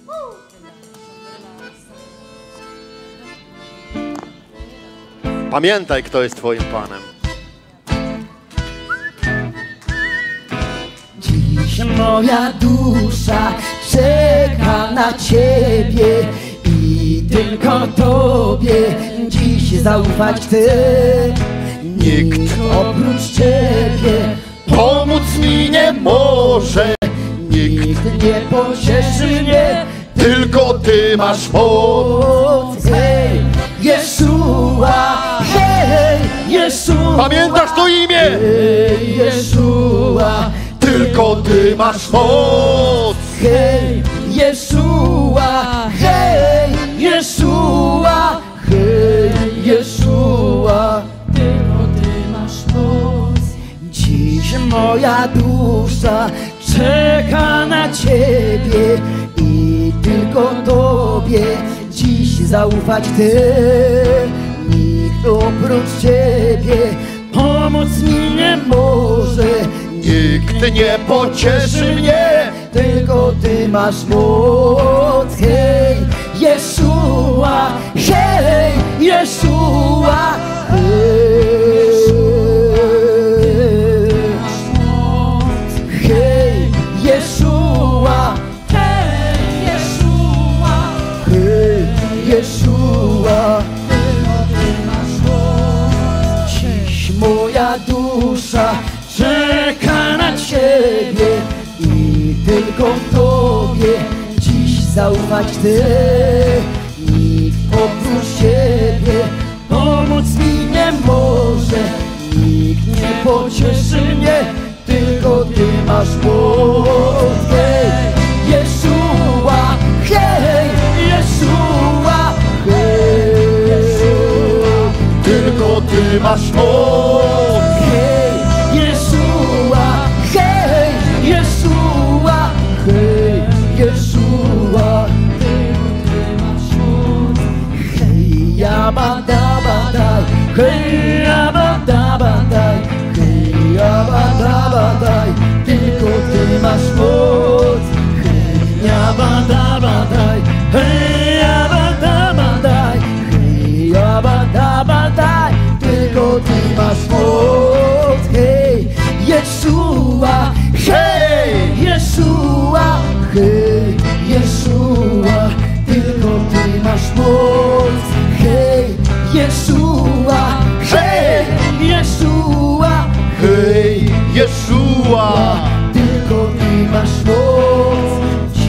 Speaker 1: Pamiętaj, kto jest twoim Panem.
Speaker 2: Dziś moja dusza czeka na Ciebie i tylko Tobie dziś zaufać chcę. Nikt oprócz Ciebie
Speaker 1: Pomóc mi nie może,
Speaker 2: nikt nie pocieszy mnie,
Speaker 1: tylko Ty masz moc.
Speaker 2: Hej, Jeszua, hej, Jeszua.
Speaker 1: Pamiętasz to imię?
Speaker 2: Hej, Jeszua,
Speaker 1: Tylko Ty masz moc.
Speaker 2: hej, Jeszua, hej, Jeszua, hej, Jeszua. Tylko Ty masz moc.
Speaker 3: na Ciebie i tylko Tobie dziś zaufać chcę. Nikt oprócz Ciebie pomóc mi nie może.
Speaker 1: Nikt nie pocieszy mnie,
Speaker 3: tylko Ty masz moc. Hej, Jeszua, hej, Jeszua, hej, hej, Jeszua, hej, Jeszua, hej, Jeszua. Dziś moja dusza czeka na Ciebie i tylko Tobie dziś zaufać chcę. Nikt oprócz Ciebie pomóc mi nie może. Nikt nie pocieszy mnie, tylko Ty masz moc. Hej, Jeszua, hej, Jeszua, hej,
Speaker 1: tylko Ty masz moc.
Speaker 3: hej, Jeszua, hej, Jeszua, hej, Jeszua. Hej, jabadabadaj, hej, jabadabadaj, hej, jabadabadaj, tylko Ty masz moc. Hej, jabadabadaj, hej, jabadabadaj, hej, jabadabadaj, tylko Ty masz moc. Hej, Jeszua, hej, Jeszua, hej, Jeszua, tylko Ty masz moc. Hej, Jeszua, hej, Jeszua,
Speaker 1: Hej, Jeszua,
Speaker 3: tylko Ty masz moc.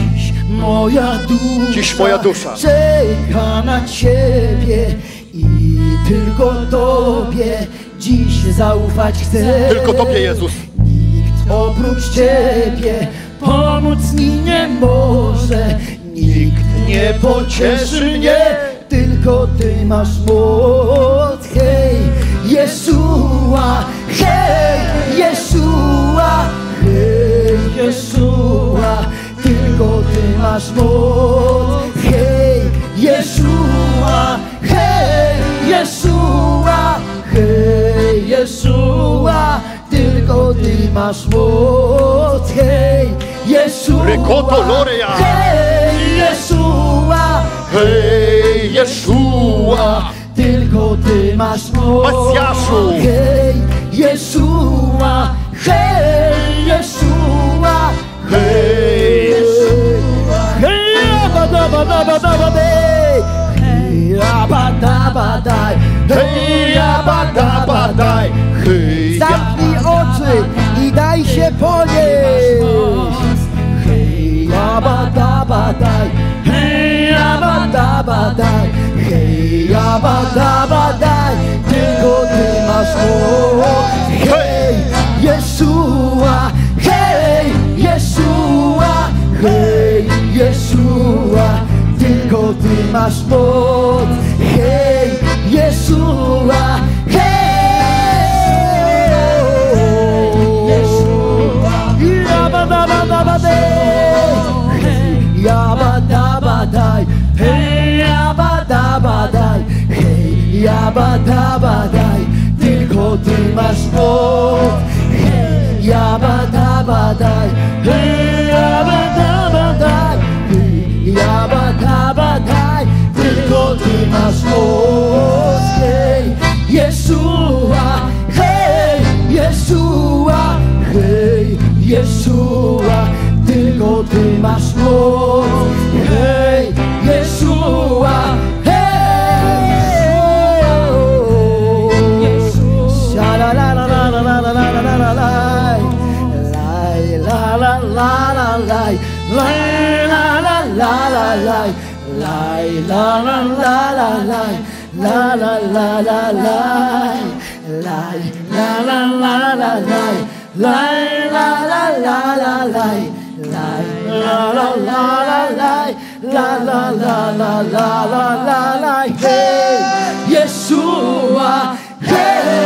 Speaker 3: Dziś moja dusza czeka na Ciebie i tylko Tobie dziś zaufać chcę.
Speaker 1: tylko Tobie, Jezus.
Speaker 3: Nikt oprócz Ciebie pomóc mi nie może. Nikt nie pocieszy mnie, tylko Ty masz moc. Hej, Jeszua, hej, Jeszua, hej, Jeszua, tylko Ty masz moc. Hej, Jeszua, hej, Jeszua, hej, Jeszua, tylko Ty masz moc. Hej, Jeszua,
Speaker 1: Rykoto Lorea.
Speaker 3: hej, Jeszua,
Speaker 1: Hej, Jeszua,
Speaker 3: tylko Ty masz moc.
Speaker 1: Mesjaszu.
Speaker 3: Hej, Jeszua, hej, Jeszua,
Speaker 1: hej,
Speaker 3: hej, abadabadabadabadej, hej, abadabadaj,
Speaker 1: hej, abadabadaj, hej,
Speaker 3: zamknij oczy i daj się ponieść. Hej, abadabadaj, hej, abadabadaj, hej, abadabadaj, tylko Ty masz moc. Hej, Jeszua, hej, Jeszua, hej, Jeszua, tylko Ty masz moc. Hej, Jeszua, Jabadabadaj, hej, jabadabadaj, hej, jabadabadaj, tylko Ty masz moc. Hej, jabadabadaj, hej, jabadabadaj, hej, jabadabadaj, tylko Ty masz moc. Hej, Jeszua, hej, Jeszua, hej, Jeszua, tylko Ty masz moc. Hej, Jeszua, hej, Jeszua, la la la la la la la la la la la, la la la la la, la la la la la la, la la la la la, la la la la la, la la la la la, la la la la la la. La la la la la la la la la la la la la. Hey, Yeshua, hey,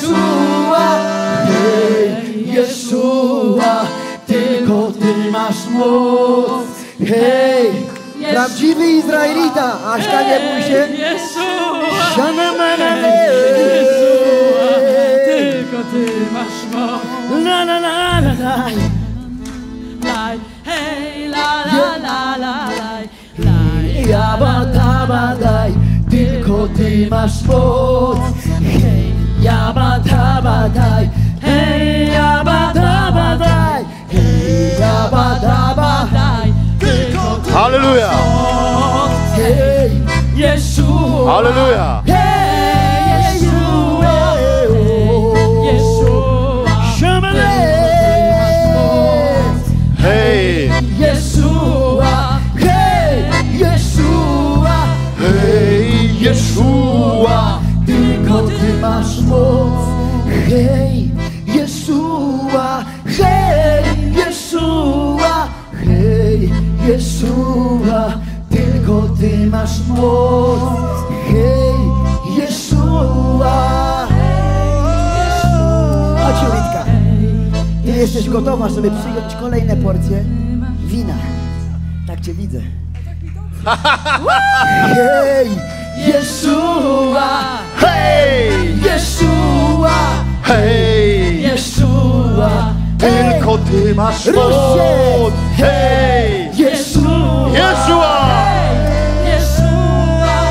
Speaker 3: Yeshua, hey, Yeshua, tylko Ty masz moc. Hej, prawdziwy Izraelita, Aśka, nie bój się.
Speaker 2: Tylko Ty masz moc.
Speaker 3: La la la la la.
Speaker 2: Laj, hej, la la la la laj, laj.
Speaker 3: Jabadabadaj, tylko Ty masz moc. Hej, jabadabadaj, hej, jabadabadaj, hej, jabadabadaj,
Speaker 2: Tylko Ty
Speaker 1: Halleluja!
Speaker 2: moc.
Speaker 3: hej,
Speaker 2: Jeszua.
Speaker 1: Halleluja!
Speaker 3: hej, Jeszua,
Speaker 2: Jeszua.
Speaker 1: Hej!
Speaker 3: Jeszua, hej, Jeszua,
Speaker 1: Hej, Jeszua!
Speaker 3: tylko Ty masz moc. Hej, Jeszua, hej, Jeszua, hej, Jeszua, tylko Ty masz moc. Hej, Jeszua. Chodź, Julitka. Ty jesteś gotowa, żeby przyjąć kolejne porcje wina. Tak Cię widzę. Hej, Jeszua,
Speaker 1: Hej!
Speaker 3: Jeszua,
Speaker 1: Hej!
Speaker 3: Jeszua,
Speaker 1: Tylko Ty masz
Speaker 3: Rusz się!
Speaker 1: moc! Hej!
Speaker 3: Jeszua,
Speaker 1: Jeszua!
Speaker 2: Jeszua.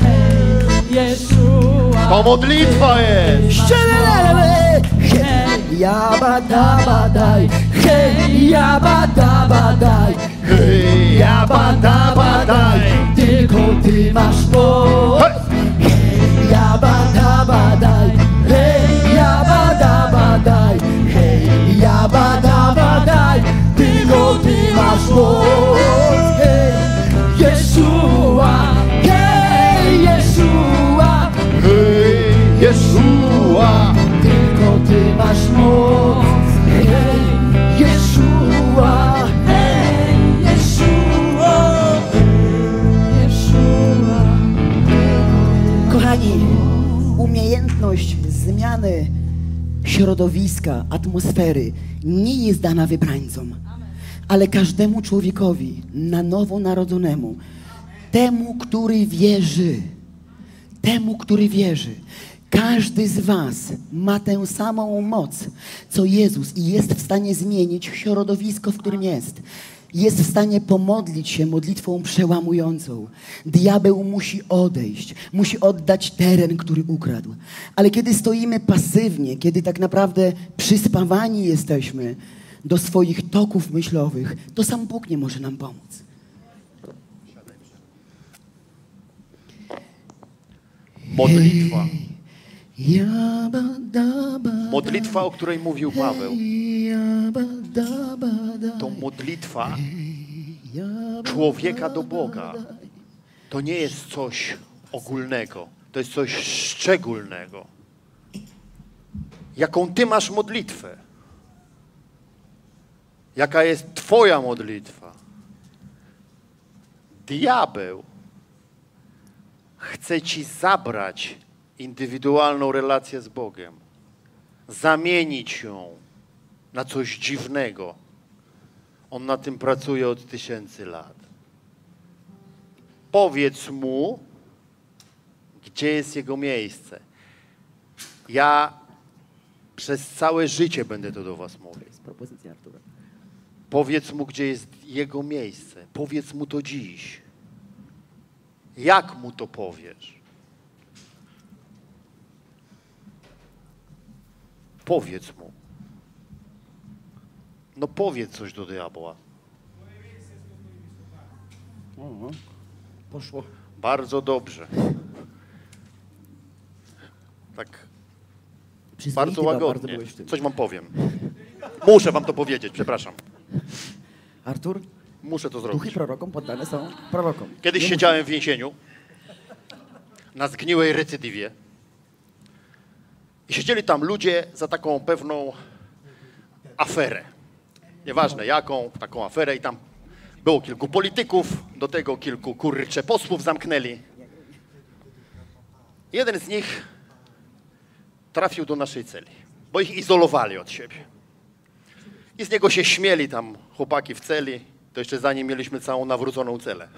Speaker 2: Jeszua.
Speaker 1: To modlitwa jest!
Speaker 3: Szczelele, hej, jabadabadaj, hej, jabadabadaj,
Speaker 1: Hej!
Speaker 3: jabadabadaj, tylko Ty masz moc. Hej, jabadabadaj, hej, jabadabadaj, hej, jabadabadaj, tylko Ty masz moc. Hej, Jeszua, hej, Jeszua,
Speaker 1: Hej! Jeszua!
Speaker 3: tylko Ty masz moc. Hej, Jeszua, hej, Jeszua,
Speaker 2: Jeszua.
Speaker 3: Kochani, umiejętność zmiany środowiska, atmosfery nie jest dana wybrańcom, ale każdemu człowiekowi na nowo narodzonemu, temu, który wierzy, temu, który wierzy. Każdy z was ma tę samą moc, co Jezus i jest w stanie zmienić środowisko, w którym jest. Jest w stanie pomodlić się modlitwą przełamującą. Diabeł musi odejść, musi oddać teren, który ukradł. Ale kiedy stoimy pasywnie, kiedy tak naprawdę przyspawani jesteśmy do swoich toków myślowych, to sam Bóg nie może nam pomóc.
Speaker 1: Modlitwa.
Speaker 3: Jabadabada,
Speaker 1: Modlitwa, o której mówił Paweł.
Speaker 3: jabadabada,
Speaker 1: To modlitwa
Speaker 3: jabadabada.
Speaker 1: człowieka do Boga. To nie jest coś ogólnego. To jest coś szczególnego. Jaką Ty masz modlitwę? Jaka jest Twoja modlitwa? Diabeł chce Ci zabrać indywidualną relację z Bogiem. Zamienić ją na coś dziwnego. On na tym pracuje od 1000 lat. Powiedz mu, gdzie jest jego miejsce. Ja przez całe życie będę to do was mówił.
Speaker 3: Propozycja Artura.
Speaker 1: Powiedz mu, gdzie jest jego miejsce. Powiedz mu to dziś. Jak mu to powiesz? Powiedz mu. No powiedz coś do diabła.
Speaker 3: Poszło.
Speaker 1: Bardzo dobrze. Tak
Speaker 3: Przyzwoity,
Speaker 1: bardzo łagodnie.
Speaker 3: byłeś w tym.
Speaker 1: Coś wam powiem. Muszę wam to powiedzieć, przepraszam.
Speaker 3: Artur,
Speaker 1: Muszę to
Speaker 3: duchy
Speaker 1: zrobić.
Speaker 3: prorokom poddane są prorokom.
Speaker 1: Kiedyś
Speaker 3: Nie
Speaker 1: siedziałem w więzieniu na zgniłej recydywie i siedzieli tam ludzie za taką pewną aferę. Nieważne jaką, taką aferę i tam było kilku polityków, do tego kilku kurcze posłów zamknęli. Jeden z nich trafił do naszej celi, bo ich izolowali od siebie. I z niego się śmieli tam chłopaki w celi. To jeszcze zanim mieliśmy całą nawróconą celę.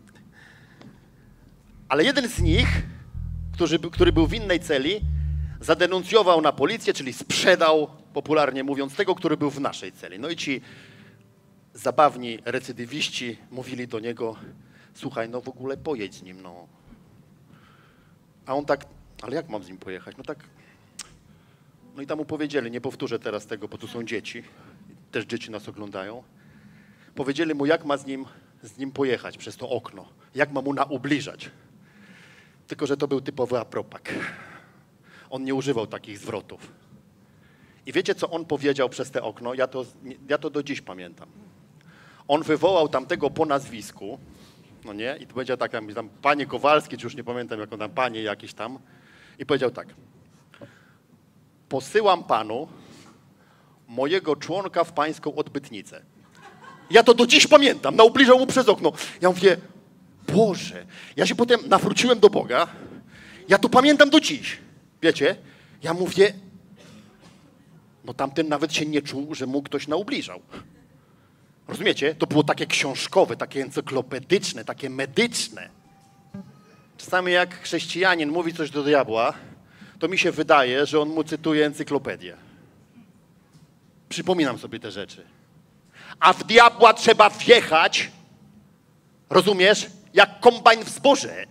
Speaker 1: Ale jeden z nich, który był w innej celi, zadenuncjował na policję, czyli sprzedał, popularnie mówiąc, tego, który był w naszej celi. No i ci zabawni recydywiści mówili do niego, słuchaj, no w ogóle pojedź z nim, no. A on tak, ale jak mam z nim pojechać? No tak, no i tam mu powiedzieli, nie powtórzę teraz tego, bo tu są dzieci, też dzieci nas oglądają. Powiedzieli mu, jak ma z nim pojechać przez to okno, jak ma mu naubliżać. Tylko że to był typowy apropak. On nie używał takich zwrotów. I wiecie, co on powiedział przez te okno? Ja to do dziś pamiętam. On wywołał tamtego po nazwisku, no nie? I to powiedział tak, tam panie Kowalski, czy już nie pamiętam, jak on tam, panie jakiś tam. I powiedział tak. Posyłam panu mojego członka w pańską odbytnicę. Ja to do dziś pamiętam. Naubliżał mu przez okno. Ja mówię, Boże, ja się potem nawróciłem do Boga. Ja to pamiętam do dziś. Wiecie? Ja mówię, no tamten nawet się nie czuł, że mu ktoś naubliżał. Rozumiecie? To było takie książkowe, takie encyklopedyczne, takie medyczne. Czasami jak chrześcijanin mówi coś do diabła, to mi się wydaje, że on mu cytuje encyklopedię. Przypominam sobie te rzeczy. A w diabła trzeba wjechać, rozumiesz, jak kombajn w zboże.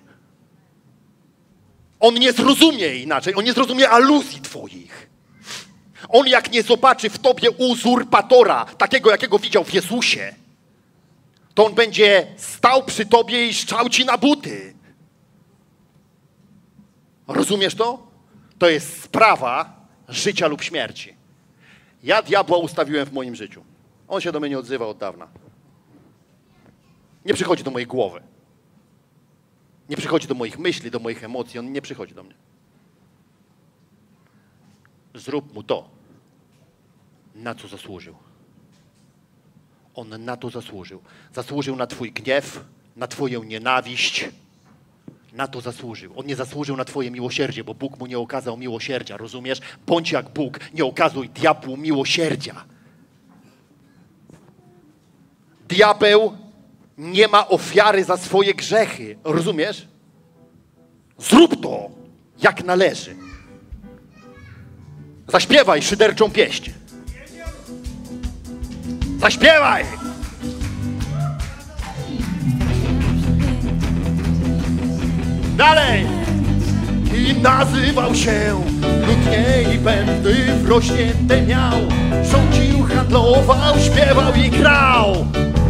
Speaker 1: On nie zrozumie inaczej, on nie zrozumie aluzji twoich. On jak nie zobaczy w tobie uzurpatora, takiego jakiego widział w Jezusie, to on będzie stał przy tobie i szczał ci na buty. Rozumiesz to? To jest sprawa życia lub śmierci. Ja diabła ustawiłem w moim życiu. On się do mnie nie odzywa od dawna. Nie przychodzi do mojej głowy. Nie przychodzi do moich myśli, do moich emocji. On nie przychodzi do mnie. Zrób mu to, na co zasłużył. On na to zasłużył. Zasłużył na twój gniew, na twoją nienawiść. Na to zasłużył. On nie zasłużył na twoje miłosierdzie, bo Bóg mu nie okazał miłosierdzia, rozumiesz? Bądź jak Bóg, nie okazuj diabłu miłosierdzia. Diabeł nie ma ofiary za swoje grzechy, rozumiesz? Zrób to, jak należy. Zaśpiewaj szyderczą pieśń. Zaśpiewaj! Dalej! I nazywał się lutnie i bębny wrośnięte miał. Rządził, handlował, śpiewał i grał.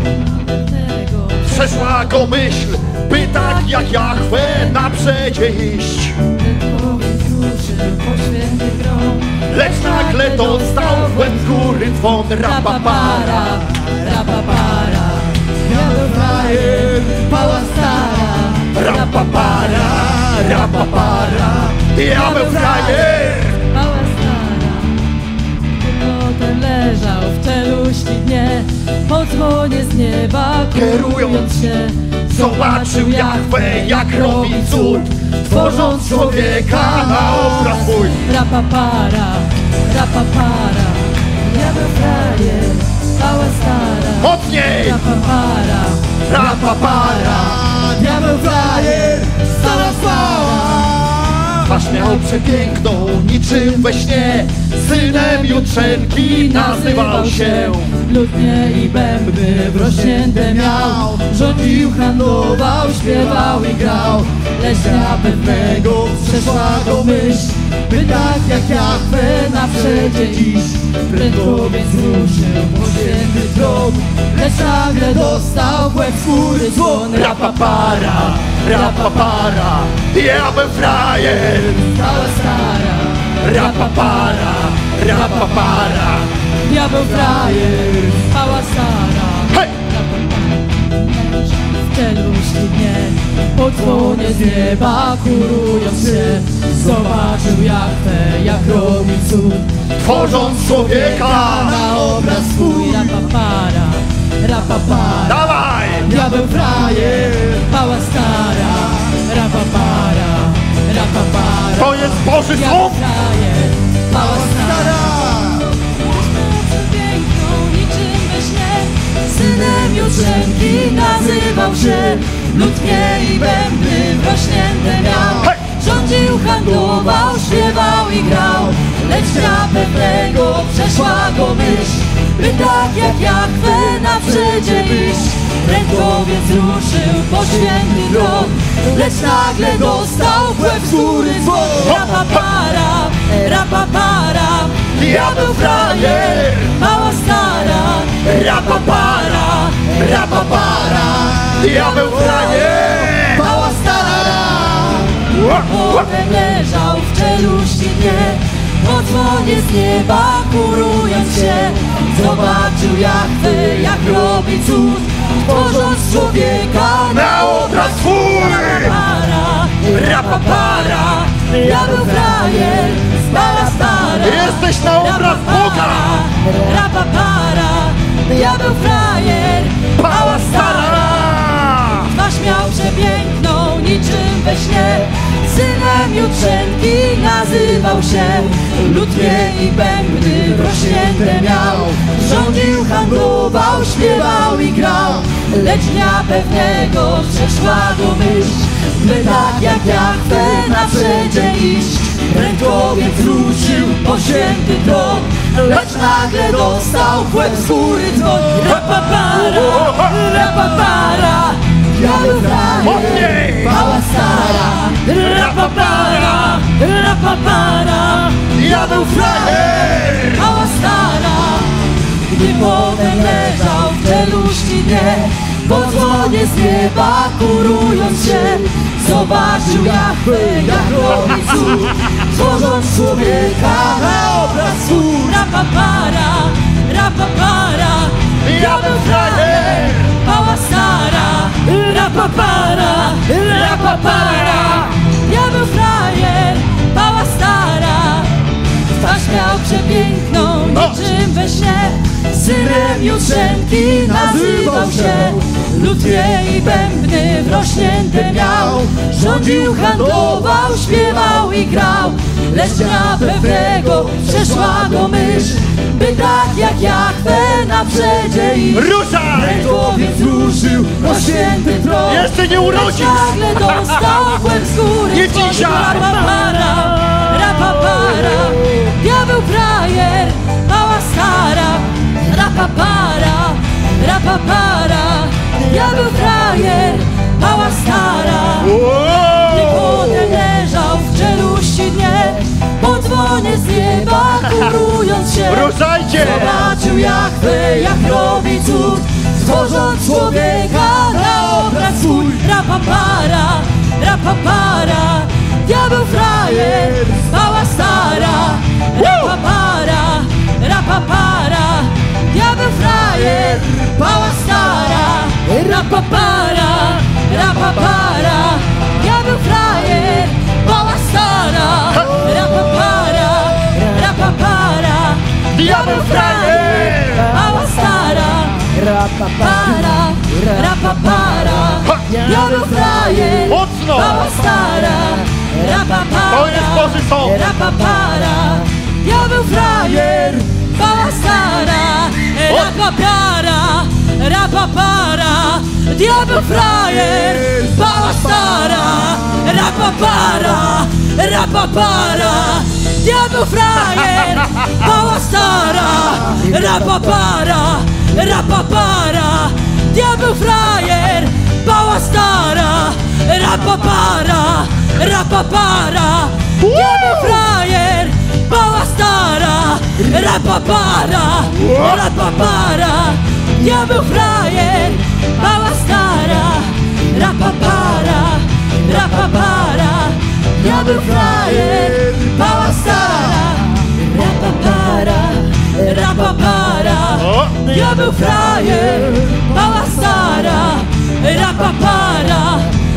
Speaker 1: Przeszła go myśl, by tak jak Jahwe naprzecie iść. Lecz nagle dostał w łeb z góry dzwon. Rapapara, rapapara, biały frajer, pała stara. Rapapara, rapapara, diabeł frajer.
Speaker 2: Mała stara, potem leżał w czeluści dnie, po dzwonie z nieba kierując się,
Speaker 1: Zobaczył Jahwe, jak robi cud, tworząc człowieka na obraz swój.
Speaker 2: Rapapara, rapapara, diabeł frajer, mała stara.
Speaker 1: Mocniej!
Speaker 2: Rapapara,
Speaker 1: Rapapara,
Speaker 2: diabeł frajer, stara stara.
Speaker 1: twarz miał przepiękną, niczym we śnie, synem Jutrzenki nazywał się.
Speaker 2: Lutnie i bębny wrośnięte miał, rządził, handlował, śpiewał i grał. Lecz na pewnego przeszła go myśl, by tak jak Jahwe naprzecie dziś. Prędko więc ruszył po święty drog, lecz nagle dostał w łeb z góry dzwon.
Speaker 1: Rapapara, rapapara, diabeł frajer.
Speaker 2: Stała stara,
Speaker 1: Rapapara, rapapara,
Speaker 2: diabeł frajer, stała stara.
Speaker 1: hej!
Speaker 2: W czeluści dnie, po dzwonie z nieba kurując się, zobaczył Jahwe, jak robi cud,
Speaker 1: Tworząc człowieka,
Speaker 2: na obraz swój. Rapapara, rapapara,
Speaker 1: dawaj!
Speaker 2: diabeł frajer, pała stara. Rapapara, rapapara,
Speaker 1: To jest Boży
Speaker 2: diabeł
Speaker 1: słów!
Speaker 2: frajer, pała stara.
Speaker 4: Piękną niczym we śnie, synem
Speaker 2: jutrzenki nazywał się. Lutnie i bębny wrośnięte miał. Rządził, handlował, śpiewał i grał. Lecz dnia pewnego przeszła go myśl, by tak jak Jahwe na przedzie iść. Prędko więc ruszył po święty dron, lecz nagle dostał w łeb z góry dzwon. Rapapara, rapapara, diabeł frajer, mała stara. Rapapara, rapapara, diabeł frajer, mała stara. Potem leżał w czeluści dnie, po dzwonie z nieba kurując się. Zobaczył Jahwe, jak robi cud, tworząc człowieka na obraz swój. Rapapara, rapapara, diabeł frajer, mała stara.
Speaker 1: Jesteś na obraz Boga!
Speaker 2: Rapapara, diabeł frajer, mała stara. Twarz miał przepiękną niczym we śnie, synem jutrzenki nazywał się. Lutnie i bębny wrośnięte miał. Rządził, handlował, śpiewał i grał. Lecz dnia pewnego przeszła go myśl, by tak jak Jahwe na przedzie iść. Prędko więc ruszył po święty tron, lecz nagle dostał w łeb z góry dzwon. Rapapara, rapapara, diabeł frajer, mała stara. Rapapara, rapapara, diabeł frajer, mała stara. Gdy potem leżał w czeluści dnie, po dzwonie z nieba kurując się, zobaczył Jahwe, jak robi cud, tworząc człowieka na obraz swój. Rapapara, rapapara, diabeł frajer, mała stara. Rapapara, rapapara, diabeł frajer, mała stara. Twarz miał przepiękną niczym we śnie, synem jutrzenki nazywał się. Lutnie i bębny wrośnięte miał. Rządził, handlował, śpiewał i grał. Lecz dnia pewnego przeszła go myśl, by tak jak Jahwe na przedzie iść.
Speaker 1: Ruszaj!
Speaker 2: Prędko więc ruszył po święty tron.
Speaker 1: Jeszcze nie urodził!
Speaker 2: Nagle dostał w łeb z góry.
Speaker 1: Nie dzisiaj!
Speaker 2: Rapapara, rapapara, diabeł frajer, mała stara. Rapapara, rapapara, diabeł frajer, mała stara. Gdy potem leżał w czeluści dnie, po dzwonie z nieba kurując się,
Speaker 1: Ruszajcie!
Speaker 2: zobaczył Jahwe, jak robi cud, tworząc człowieka na obraz swój. Rapapara, rapapara, diabeł frajer, mała stara. Rapapara, rapapara, diabeł frajer, mała stara. Rapapara, rapapara, diabeł frajer, mała stara. Rapapara, rapapara, diabeł frajer, mała stara. Rapapara, rapapara, diabeł frajer,
Speaker 1: Mocno!
Speaker 2: mała stara. Rapapara,
Speaker 1: To jest Boży sąd!
Speaker 2: rapapara, diabeł frajer, mała stara. Rapapara, rapapara, diabeł frajer, mała stara. Rapapara, rapapara, diabeł frajer, mała stara. Rapapara, rapapara, diabeł frajer, mała stara. Rapapara, rapapara, diabeł frajer, mała stara. Rapapara, rapapara, diabeł frajer, mała stara. Rapapara, rapapara, diabeł frajer, mała stara. Rapapara, rapapara, diabeł frajer, mała stara. Rapapara,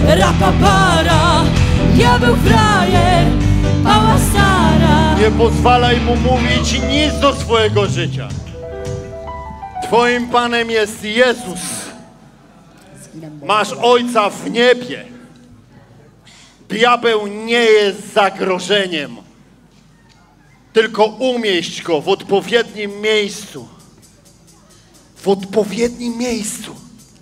Speaker 2: rapapara, diabeł frajer, mała stara.
Speaker 1: Nie pozwalaj mu mówić nic do swojego życia. Twoim Panem jest Jezus. Masz Ojca w niebie. Diabeł nie jest zagrożeniem. Tylko umieść go w odpowiednim miejscu. W odpowiednim miejscu.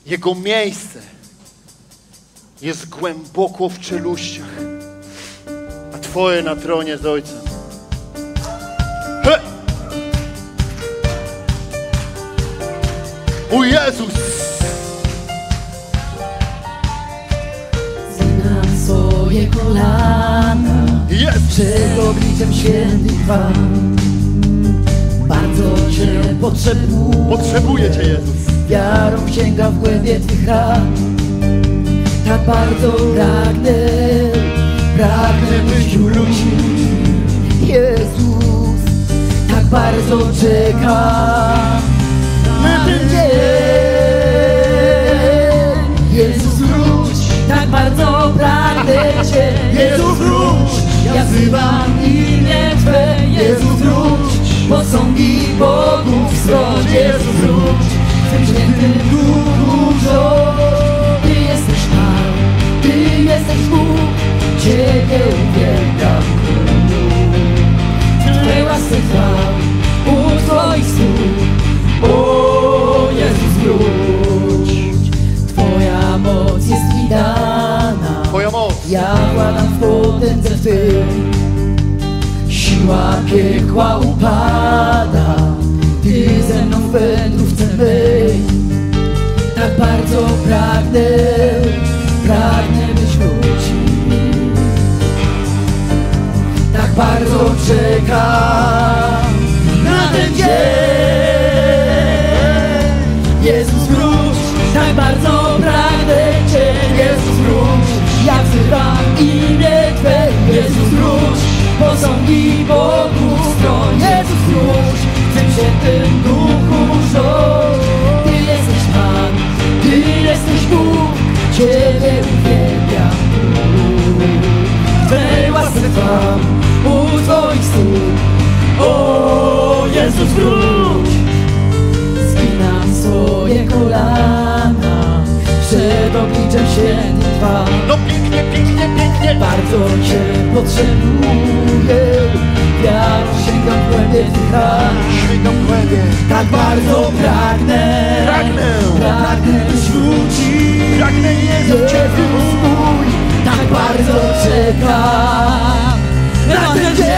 Speaker 1: Jego miejsce jest głęboko w czeluściach, a Twoje na tronie z Ojcem. He! O Jezus!
Speaker 2: Zginam swoje kolana
Speaker 1: Jest!
Speaker 2: przed obliczem świętych Wam. Bardzo Cię
Speaker 1: Potrzebuję Cię, Jezus.
Speaker 2: wiarą sięga w głębie Twych ran. Tak bardzo pragnę byś wrócił. Jezus, tak bardzo czekam na ten dzień. Jezus, wróć, tak bardzo pragnę Cię. Jezus, wróć, ja wzywam imię Twe. Jezus, wróć, posągi Bogów stronę. Jezus, wróć, w Twym świętym duchu Ty jesteś Pan, Ty jesteś Bóg, Ciebie uwielbiam, Królu. Twej łasce trwam u Twoich stóp. O Jezus, wróć, Twoja moc jest mi dana.
Speaker 1: Twoja moc.
Speaker 2: Ja władam w potędze Twej. Siła piekła upada, Ty ze mną w wędrówce mej. Tak bardzo pragnę byś wrócił. Tak bardzo czekam na ten dzień. Jezus, wróć, tak bardzo pragnę Cię. Jezus, wróć, ja wzywam imię Twe. Jezus, wróć, posągi Bogów stron. Jezus, wróć, w Tym świętym duchu rządź. Ty jesteś Pan, Ty jesteś Bóg, Ciebie uwielbiam, Królu. W Twej łasce trwam u Twoich stóp. O Jezus, wróć, zginam swoje kolana przed obliczem świętych Wam.
Speaker 1: No pięknie, pięknie, pięknie.
Speaker 2: Bardzo Cię potrzebuję, wiarą sięgam w głębie Twych ran.
Speaker 1: Sięgam w głębie.
Speaker 2: Tak bardzo pragnę byś wrócił.
Speaker 1: Pragnę Jezus Ciebie.
Speaker 2: mój, tak bardzo czekam na ten dzień.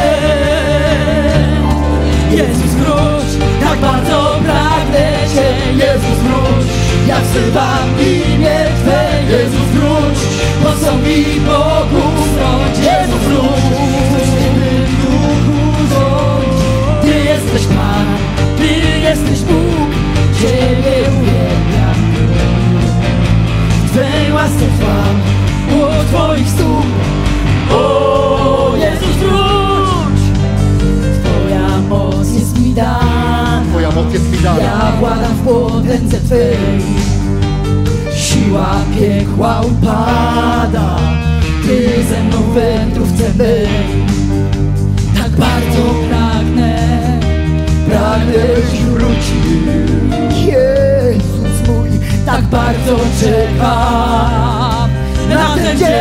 Speaker 2: Jezus, wróć, tak bardzo pragnę Cię. Jezus, wróć, ja wzywam imię Twe. Jezus, wróć, posągi Bogów stronę. Jezus, wróć, w świętym duchu rządź. Ty jesteś Pan, Ty jesteś Bóg, Ciebie uwielbiam. W Twej łasce trwam u Twoich stóp. O Jezus, wróć, Twoja moc jest mi dana.
Speaker 1: Twoja moc jest mi dana.
Speaker 2: Ja władam w potędze Twej. Siła piekła upada, Ty ze mną w wędrówce mej. Tak bardzo pragnę byś wrócił. Jezus mój, tak bardzo czekam na ten dzień.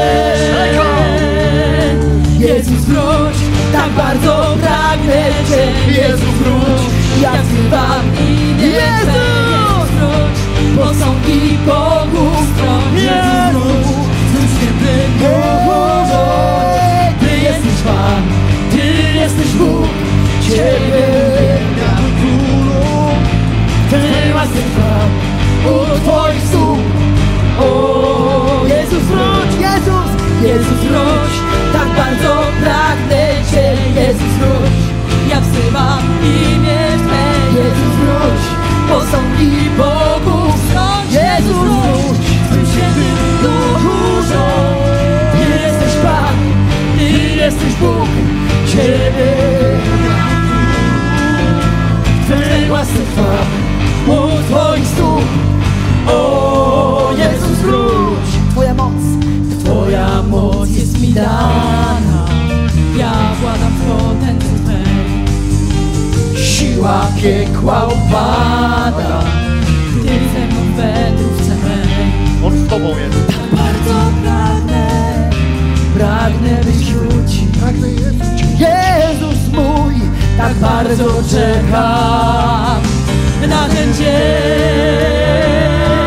Speaker 2: Jezus, wróć, tak bardzo pragnę Cię. Jezus, wróć, ja wzywam imię Twe. Jezus, wróć, posągi Bogów stron. Jezus, wróć, w Tym świętym duchu rządź. Ty jesteś Pan, Ty jesteś Bóg, Ciebie uwielbiam, Królu. Twej łasce trwam u Twoich stóp. O Jezus, wróć, Jezus, wróć, tak bardzo pragnę Cię. Jezus, wróć, ja wzywam imię Twe. Jezus, wróć, posągi Bogów stron. Jezus, wróć, w Tym świętym duchu rządź. Ty jesteś Pan, Ty jesteś Bóg, Ciebie w Twej łasce trwam u Twoich stóp. O Jezus, wróć, Twoja moc jest mi dana. Ja władam w potędze Twej. Siła piekła upada, Ty ze mną w wędrówce mej.
Speaker 1: On z Tobą jest.
Speaker 2: Tak bardzo pragnę byś wrócił.
Speaker 1: Pragnę Jezus Ciebie.
Speaker 2: Jezus mój, tak bardzo czekam na ten dzień.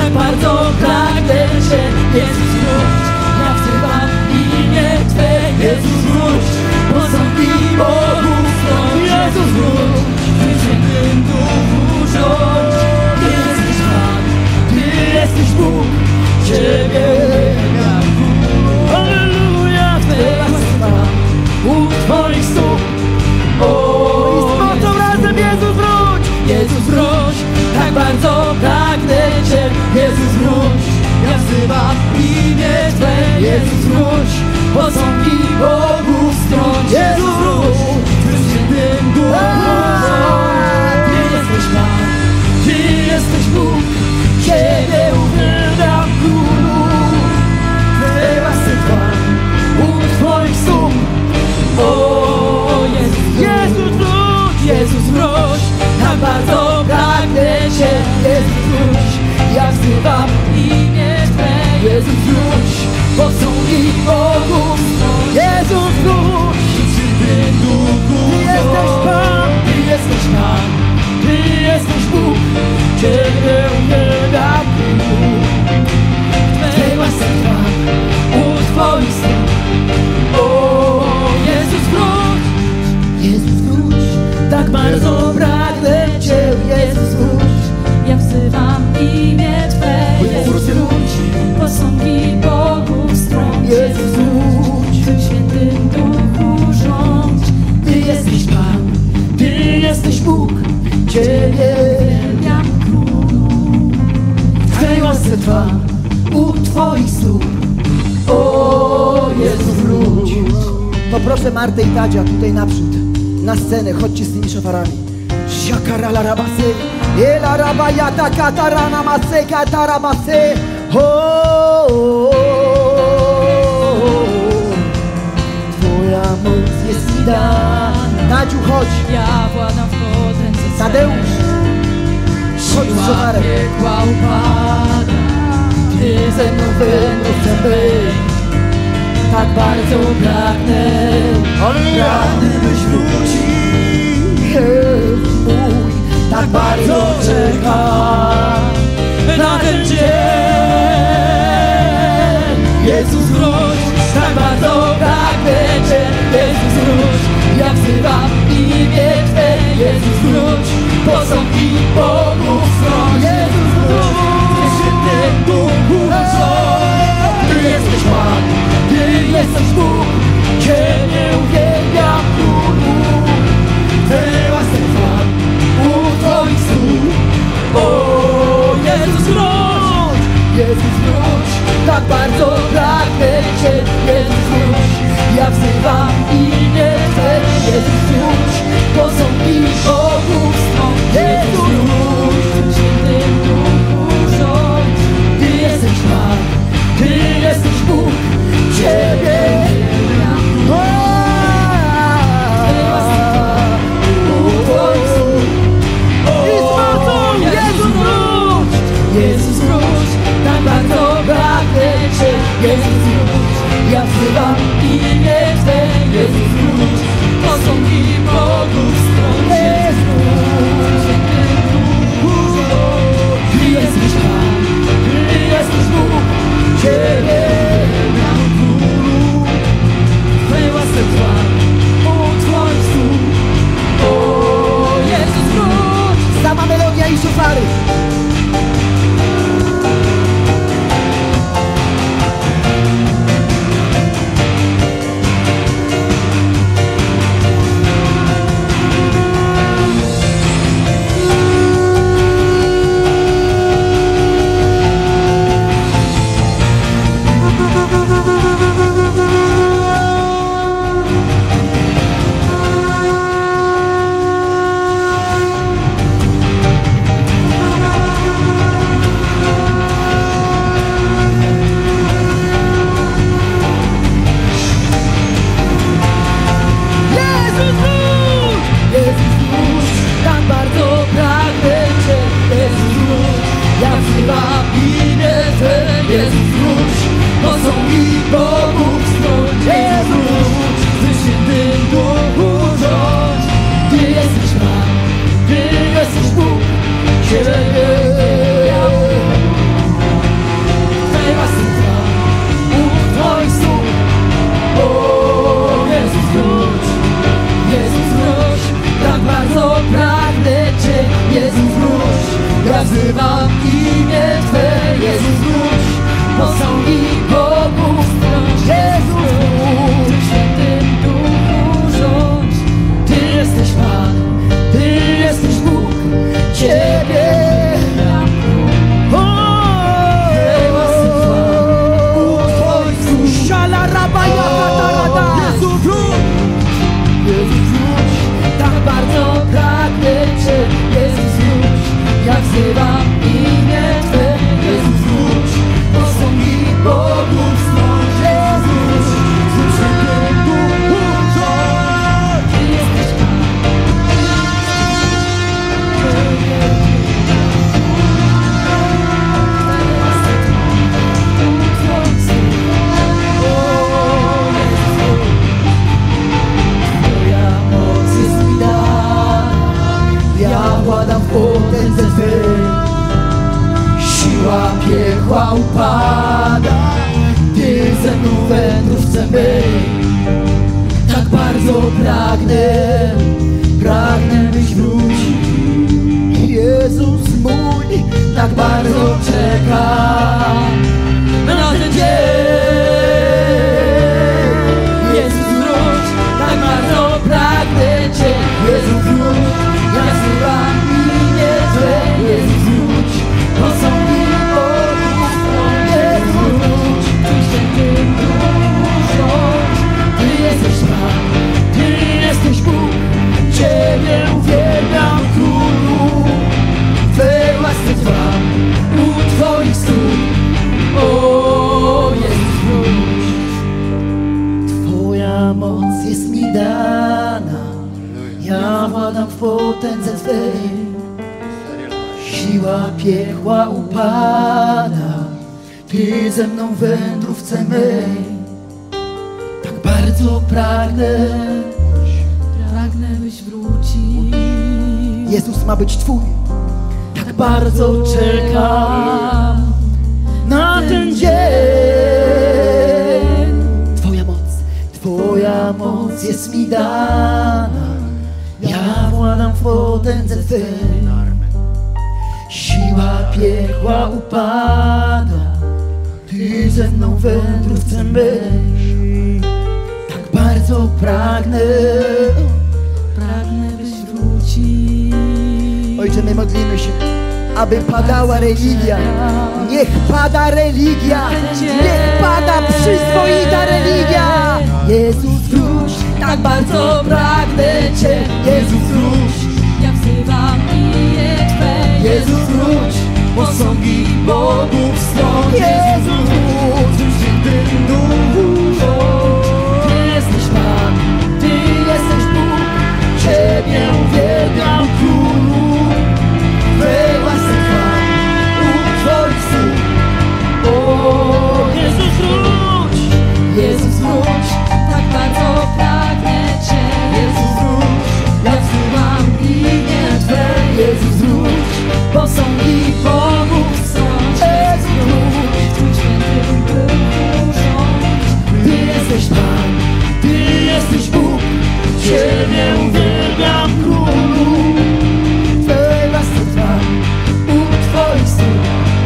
Speaker 2: tak bardzo pragnę Cię, Jezus wróć. Ja wzywam imię Twe, Jezus wróć. Posągi Bogu stąd, Jezus wróć. Ty świętym Duchu rządź. Ty jesteś Pan, Ty jesteś Bóg. Ciebie uwielbiam. Alleluja, Twe łaska u Twoich stóp. O, i z mocą razem Jezus wróć. Jezus wróć, tak bardzo pragnę Cię, Jezus wróć. Ja wzywam imię Twe, Jezus wróć. Posągi Bogu stron, Jezus wróć. Ty świętym Duchu rządź. Ty jesteś Pan, Ty jesteś Bóg. Ciebie uwielbiam, Królu. Twe łasy Pan u Twoich stóp. O, Jezus wróć, Jezus wróć. Tak bardzo pragnę Cię, Jezus wróć. Ja wzywam imię Twe, Jezus wróć. Posągi Bogu stąd, Jezus wróć. Ty jesteś Pan, Ty jesteś Pan, Ty jesteś Bóg. Ciebie uwielbiam, Królu. Twe łasy Pan u Twoich stóp. O, Jezus wróć, Jezus wróć. Tak bardzo pragnę Cię, Jezus wróć. Ja wzywam imię Twe, Jezus wróć. Posągi Bogu stron, Jezus wróć. Ty świętym Duchu rządź. Ty jesteś Pan, Ty jesteś Bóg. Ciebie uwielbiam, Królu. Twej łasce trwa u Twoich stóp. O, Jezus wróć.
Speaker 3: Poproszę Martę i Tadzia tutaj naprzód, na scenę, chodźcie z tymi szofarami. Siakarala rabasy, ela rabajata katarana masy, katarabasy. Twoja moc jest mi dana. Tadziu, chodź.
Speaker 2: Ja władam w potędze
Speaker 3: Tadeusz, chodź z szofarem.
Speaker 2: piekła upada. Ty ze mną chcę być. Tak bardzo pragnę, pragnę byś wrócił.
Speaker 3: Jezu mój,
Speaker 2: Tak bardzo czekam na ten dzień. Jezus wróć, tak bardzo pragnę Cię, Jezus wróć. Ja wzywam imię Twe, Jezus wróć. Posągi Bogu stron, Jezus wróć. Ty świętym Duchu rządź. Ty jesteś Pan, Ty jesteś Bóg. Ciebie uwielbiam, Królu. Twe łasce Pan u Twoich stóp. O, Jezus wróć, Jezus wróć. Tak bardzo pragnę Cię, Jezus wróć. Ja wzywam imię Twe, Jezus wróć. Posągi Bogu stron, Jezus wróć. Ty świętym Duchu rządź. Ty jesteś Pan, Ty jesteś Bóg. Ciebie uwielbiam. Twe łasce Pan u Twoich stóp. O, Jezus wróć, Jezus wróć. Tak bardzo pragnę Cię, Jezus wróć. Ja wzywam imię Twe, Jezus wróć. Posągi Bogu stron, Jezus wróć. Świętym Duchu rządź. Ty jesteś Pan, Ty jesteś Bóg. Ciebie uwielbiam, Królu. Twe łasce trwa u Twoich stóp. O, Jezus wróć.
Speaker 3: sama melodia i szofary.
Speaker 2: upada. Ty ze mną w wędrówce mej. Tak bardzo pragnę byś wrócił. Jezus mój, tak bardzo czekam na ten dzień. Jezus wróć, tak bardzo pragnę Cię. Jezus wróć, ja wzywam imię Twe. Jezus wróć, posągi Bogów. Jezus wróć, Ty świętym duszą. Ty jesteś Pan, Ty jesteś Bóg. Ciebie uwielbiam, Królu. Twe łasce trwam u Twoich stóp. O Jezus wróć. Twoja moc jest mi dana. Ja władam w potędze Twej. Siła piekła upada. Ty ze mną w wędrówce mej. Tak bardzo pragnę byś wrócił. Jezus ma być Twój. Tak bardzo czekam na ten dzień. Twoja moc jest mi dana. Ja władam w potędze Twej. Siła piekła upada. Ty ze mną w wędrówce mej. Tak bardzo pragnę byś wrócił. Ojcze, my modlimy się, aby padała religia. Niech pada religia. Niech pada przyzwoita religia. Jezus wróć, tak bardzo pragnę Cię. Jezus wróć,
Speaker 4: ja wzywam imię Twe.
Speaker 2: Jezus wróć, posągi Bogów stron. Jezus wróć, w świętym duchu. Ty jesteś Pan, Ty jesteś Bóg. Ciebie uwielbiam, Królu. Twej łasce trwam u Twoich stóp. O Jezus wróć, Jezus wróć,
Speaker 4: Tak bardzo pragnę Cię.
Speaker 2: Jezus wróć, ja wzywam imię Twe. Jezus wróć, posągi Bogów stąd. Jezus wróć,
Speaker 4: W Twym świętym duchu rządź.
Speaker 2: Ty jesteś Pan, Ty jesteś Bóg. Ciebie uwielbiam, Królu. Twej łasce trwam u Twoich stóp.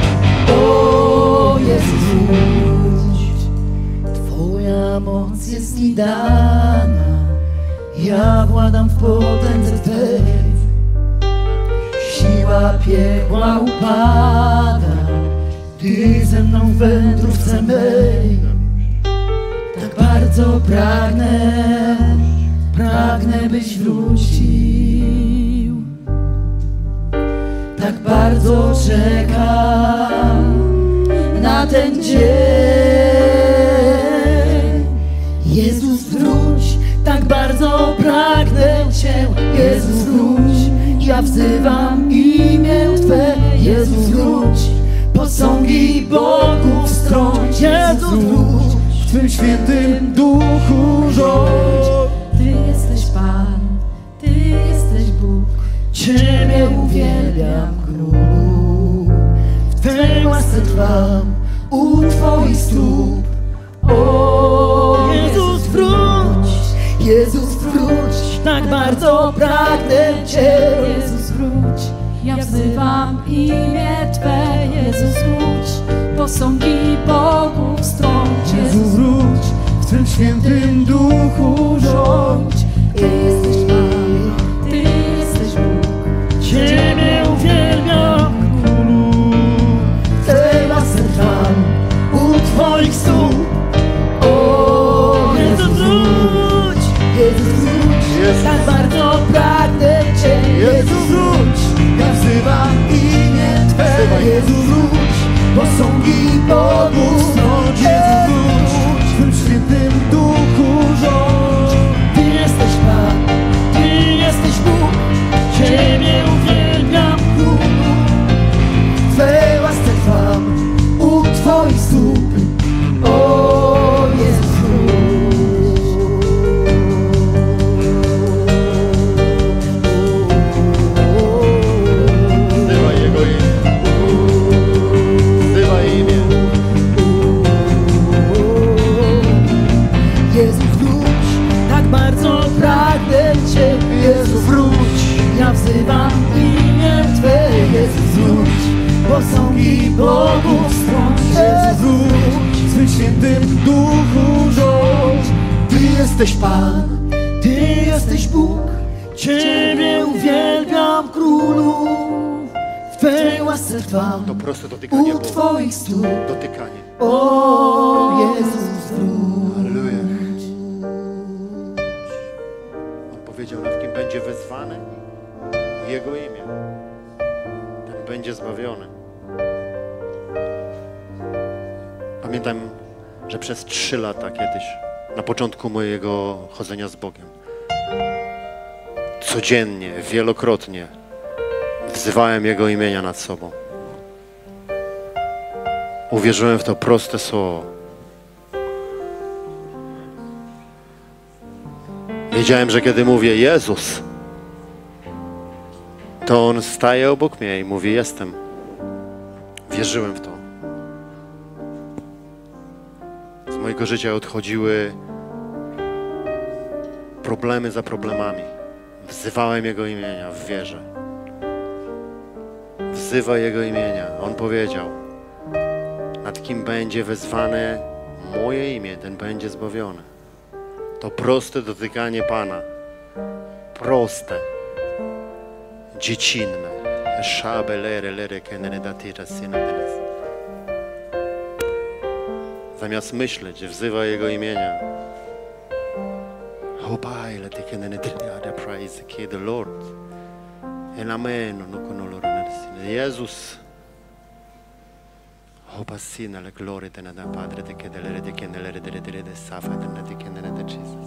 Speaker 2: O Jezus wróć. Twoja moc jest mi dana. Ja władam w potędze Twej. Siła piekła upada. Ty ze mną w wędrówce mej. Tak bardzo pragnę byś wrócił. Tak bardzo czekam na ten dzień. Jezus wróć, tak bardzo pragnę Cię. Jezus wróć, ja wzywam imię Twe. Jezus wróć, posągi Bogów strąć. Jezus wróć, w Twym świętym duchu rządź.
Speaker 4: Ty jesteś Pan, Ty jesteś Bóg.
Speaker 2: Ciebie uwielbiam, Królu. W Twej łasce trwam u Twoich stóp. O Jezus wróć, Jezus wróć, tak bardzo pragnę Cię.
Speaker 4: Jezus wróć, ja wzywam imię Twe. Jezus wróć, posągi Bogów strąć.
Speaker 2: Jezus wróć, w Twym świętym duchu rządź.
Speaker 4: Ty jesteś Pan, Ty jesteś Bóg.
Speaker 2: Ciebie uwielbiam, Królu. W Tej łasce trwam u Twoich stóp. O Jezus wróć, Jezus wróć, tak bardzo pragnę Cię. Jezus wróć, ja wzywam imię Twe. Jezus wróć, posągi Bogów strąć. Jezus wróć, w Twym świętym duchu rządź. Ty jesteś Pan, Ty jesteś Bóg. Ciebie uwielbiam, Królu. W Twej łasce trwam u Twoich stóp. O Jezus wróć.
Speaker 1: Wzywaj Jego imię. Wzywaj imię.
Speaker 2: Świętym Duchu rządź. Ty jesteś Pan, Ty jesteś Bóg. Ciebie uwielbiam, Królu. W Twej łasce trwam,
Speaker 1: To proste dotykanie
Speaker 2: u
Speaker 1: Boga.
Speaker 2: Twoich stóp.
Speaker 1: Dotykanie.
Speaker 2: O Jezus, wróć.
Speaker 1: Halleluja. On powiedział, nad kim będzie wezwany Jego imię, ten będzie zbawiony. Pamiętam, że przez 3 lata kiedyś, na początku mojego chodzenia z Bogiem, codziennie, wielokrotnie wzywałem Jego imienia nad sobą. Uwierzyłem w to proste słowo. Wiedziałem, że kiedy mówię Jezus, to On staje obok mnie i mówi jestem. Wierzyłem w to. Z mojego życia odchodziły problemy za problemami. Wzywałem Jego imienia w wierze. Wzywaj Jego imienia. On powiedział, nad kim będzie wezwane moje imię, ten będzie zbawiony. To proste dotykanie Pana. Proste. Dziecinne. Zamiast myśleć, wzywa Jego imienia. Praise the Lord. Jezus. Opasina la gloria de nada Padre de que de safa de nada que nada Jesus.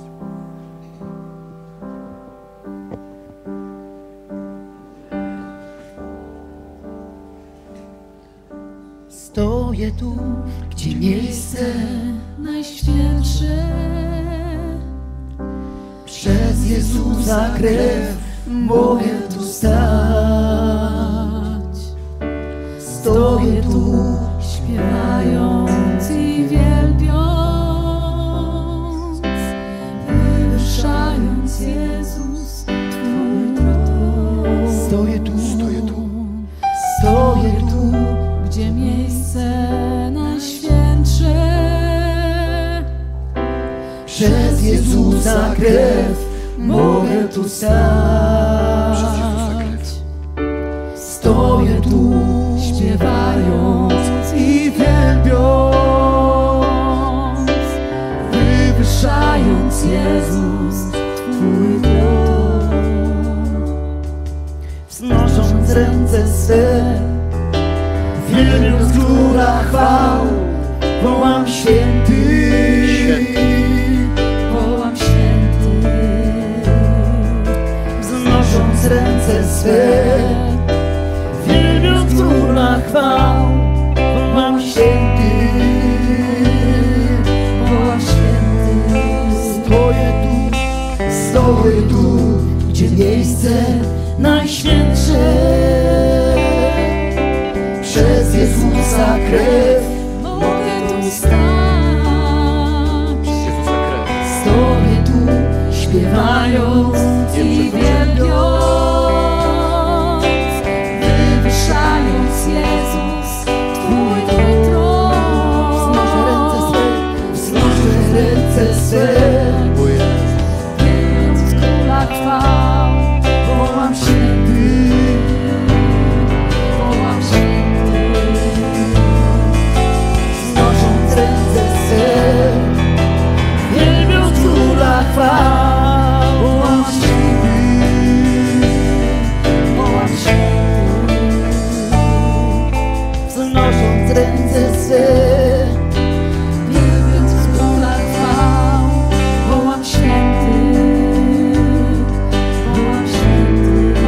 Speaker 2: Stoję tu, gdzie miejsce
Speaker 4: najświętsze.
Speaker 2: przez Jezusa krew mogę tu stać. Stoję tu,
Speaker 4: Śpiewając i wielbiąc, wywyższając Jezus, Twój tron.
Speaker 2: stoję tu, stoję tu,
Speaker 4: Gdzie miejsce najświętsze.
Speaker 2: przez Jezusa krew mogę tu stać. Stoję tu,
Speaker 4: Śpiewając
Speaker 2: i wielbiąc,
Speaker 4: wywyższając Jezus, Twój tron.
Speaker 2: wznosząc ręce swe, wielbiąc Króla chwał, wołam święty,
Speaker 4: Wołam święty,
Speaker 2: wznosząc ręce swe, wielbiąc Króla chwał, wołam święty,
Speaker 4: wołam święty.
Speaker 2: stoję tu, gdzie miejsce najświętsze, przez Jezusa krew
Speaker 4: Mogę tu stać.
Speaker 1: Jezusa krew.
Speaker 2: stoję tu, śpiewając
Speaker 4: I wielbiąc, wywyższając Jezus, Twój tron.
Speaker 2: wznoszę ręce swe,
Speaker 4: Wielbiąc Króla chwał, wołam święty, wołam święty.
Speaker 2: wznosząc ręce swe, wielbiąc Króla chwał, wołam święty,
Speaker 4: Wołam święty,
Speaker 2: wznosząc ręce swe,
Speaker 4: wielbiąc Króla chwał, wołam święty, wołam święty.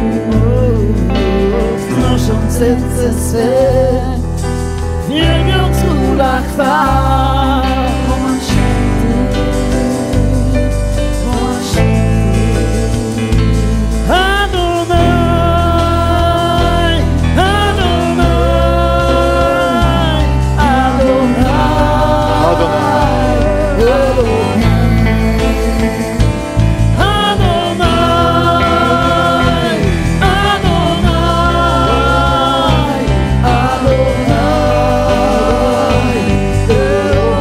Speaker 2: wznosząc ręce swe, wielbiąc Króla chwał,
Speaker 4: Wołam święty, wołam święty.
Speaker 2: Adonai, Adonai, Adonai,
Speaker 1: Adonai.
Speaker 2: Elohim. Adonai, Adonai, Adonai, Elohim.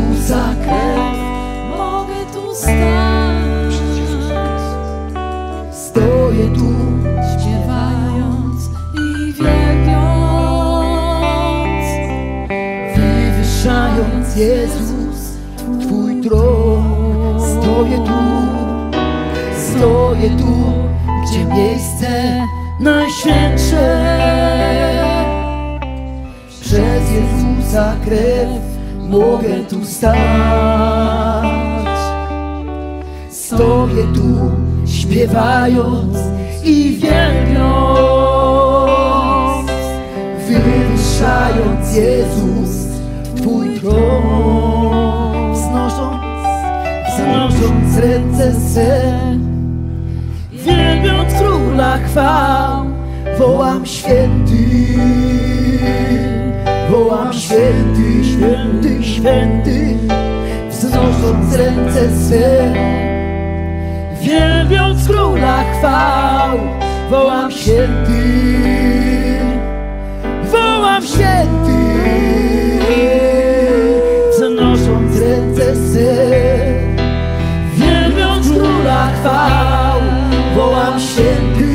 Speaker 2: Jezusa krew mogę tu stać. Stoję tu, śpiewając i wielbiąc, wywyższając Jezus Twój tron. Stoję tu, gdzie miejsce najświętsze. Przez Jezusa krew mogę tu stać. Stoję tu, śpiewając i wielbiąc, wywyższając Jezus Twój tron. Wznosząc ręce swe, wielbiąc Króla chwał, wołam święty, wołam święty, święty, święty. Wznosząc ręce swe, wielbiąc Króla chwał, wołam święty, wołam święty. Wznosząc ręce swe, wielbiąc Króla chwał, wołam święty.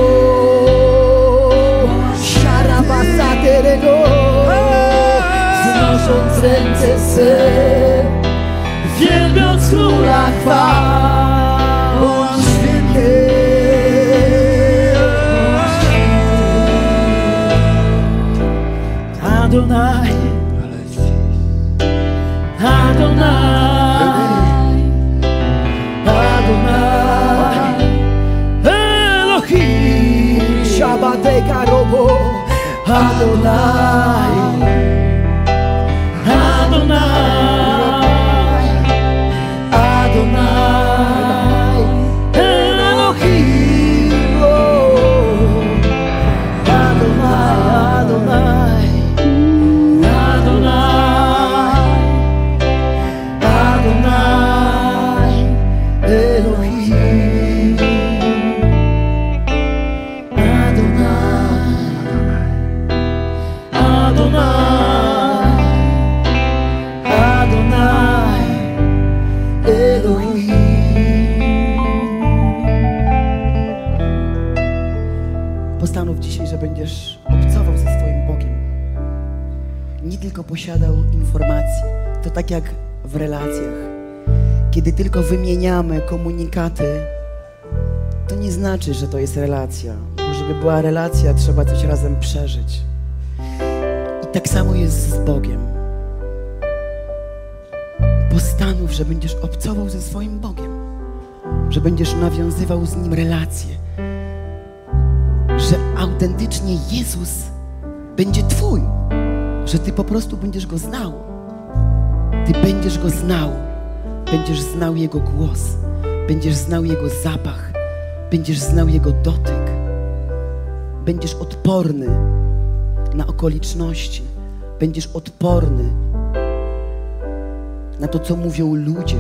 Speaker 2: Siarabasaterego. Wznosząc ręce swe, wielbiąc Króla chwał, wołam święty. Adonai, Adonai, Adonai, Elohim, Shabbateka robo, Adonai, Adonai, Adonai, Elohim, oh, Adonai, Adonai, Adonai, Adonai, Elohim, Adonai, Adonai, Elohim. Postanów dzisiaj, że będziesz obcował ze swoim Bogiem. Nie tylko posiadał informacji. To tak jak w relacjach. Kiedy tylko wymieniamy komunikaty, to nie znaczy, że to jest relacja. Bo żeby była relacja, trzeba coś razem przeżyć. I tak samo jest z Bogiem. Postanów, że będziesz obcował ze swoim Bogiem, że będziesz nawiązywał z Nim relacje, że autentycznie Jezus będzie Twój, że Ty po prostu będziesz Go znał. Ty będziesz Go znał, będziesz znał Jego głos, będziesz znał Jego zapach, będziesz znał Jego dotyk, będziesz odporny na okoliczności, będziesz odporny na to, co mówią ludzie.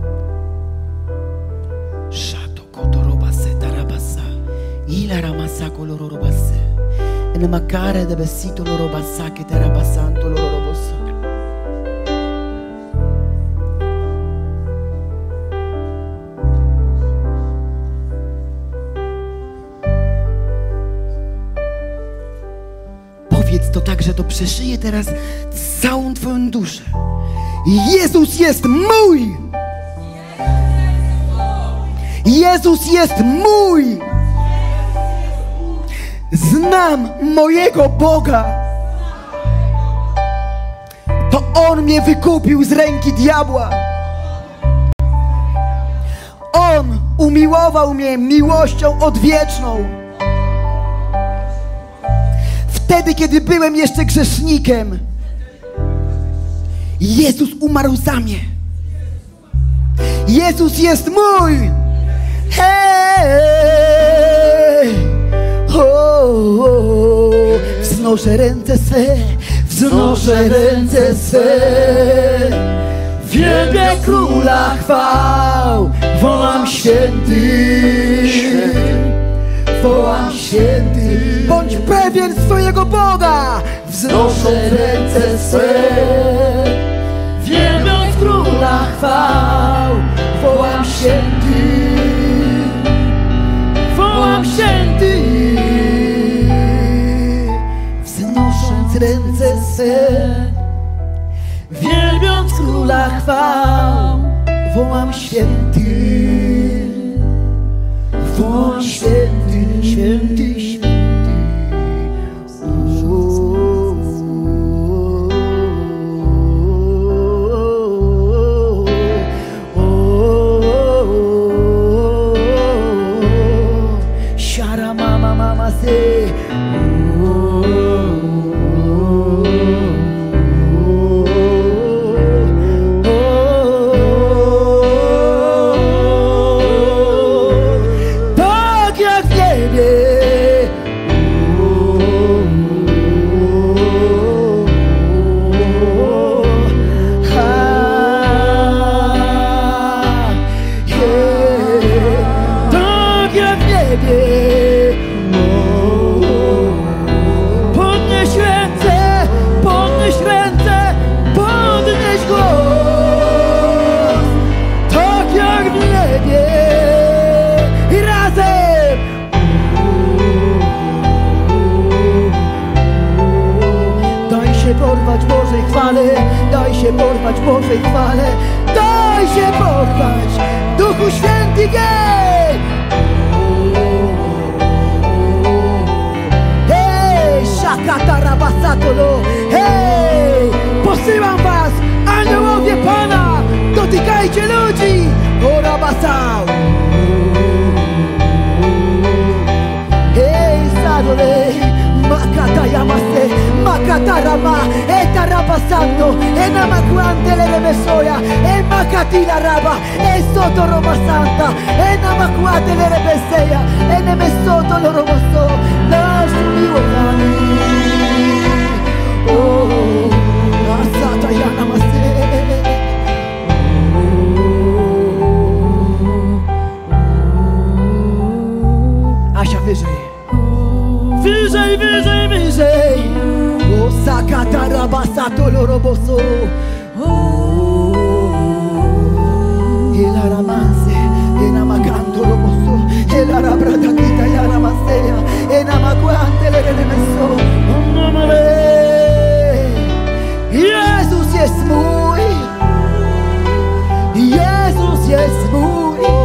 Speaker 2: Shato kotorobase tarabasa, ila ramasa kolororobase, enemakare de besito lorobasa que tarabasanto lororobosa. Powiedz to tak, że to przeszyje teraz całą Twoją duszę. Jezus jest mój! Jezus jest mój! Znam mojego Boga! To On mnie wykupił z ręki diabła. On umiłował mnie miłością odwieczną. Wtedy, kiedy byłem jeszcze grzesznikiem, Jezus umarł za mnie. Jezus jest mój! Hej! Wznoszę ręce swe, wznoszę ręce swe, wielbię Króla chwał, wołam święty, wołam święty. Bądź pewien swojego Boga, wznoszę ręce swe, wielbiąc Króla chwał, wołam święty, wołam święty, wznosząc ręce swe, wielbiąc Króla chwał, wołam święty, wołam święty, święty, święty. Shara mama mama say. Porwać Bożej chwale, daj się porwać Bożej chwale, daj się porwać Duchu Święty, gej! Hej, szakata rabasatolo, hej! Posyłam was, aniołowie Pana, dotykajcie ludzi, o rabasał! Hej, sadolej! Makata yamase, makata rama, eta raba santo, ena macuante le rebesoya, en makati la raba, en soto roma santa, ena macuante le rebeseya, en mesoto lo roboso, la sumiwo nani. Oh, asata yanamase. Asia wyżej. Wyżej, wyżej, wyżej. O sakata rabasato loroboso. El aramanse, enamacando roboso. El arabradakita y aramasea, enamacuante le remeso. Jezus jest mój. Jezus jest mój.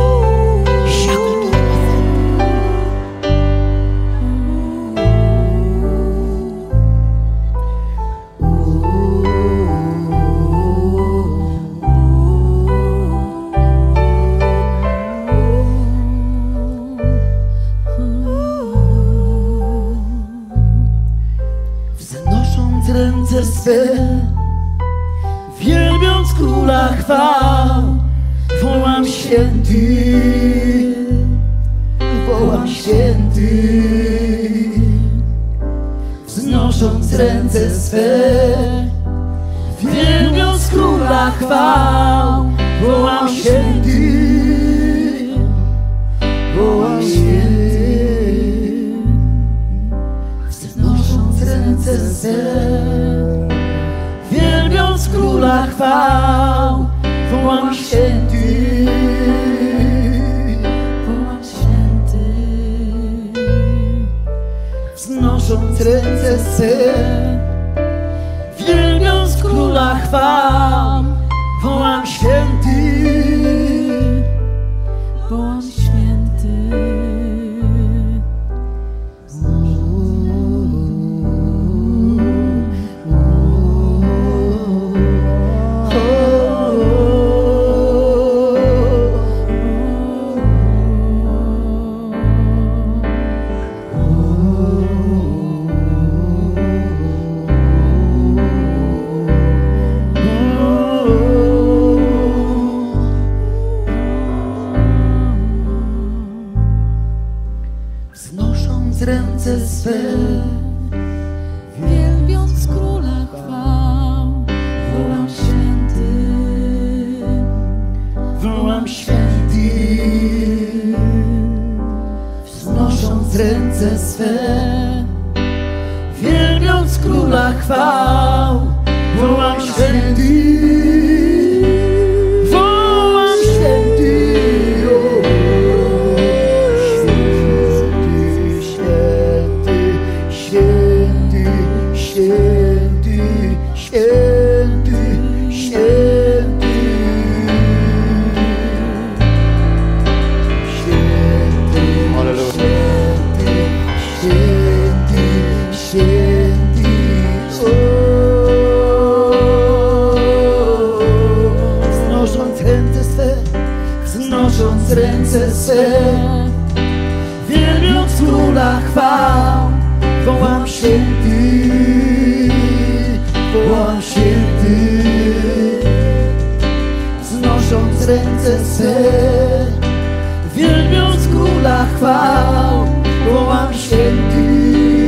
Speaker 2: Ręce swe, wielbiąc Króla chwał, wołam święty, wołam święty, wznosząc ręce swe, wielbiąc Króla chwał, wołam święty, wołam święty, wznosząc ręce swe. Wielbiąc Króla chwał, wołam święty, wołam święty, wznosząc ręce swe, wielbiąc Króla chwał, wołam święty, wołam święty. Wznosząc ręce swe, wielbiąc Króla chwał, wołam święty, wołam święty, wznosząc ręce swe, wielbiąc Króla chwał, wołam święty, wołam ręce swe, wznosząc ręce swe, wielbiąc Króla chwał, wołam święty, wołam święty, wznosząc ręce swe, wielbiąc Króla chwał, wołam święty.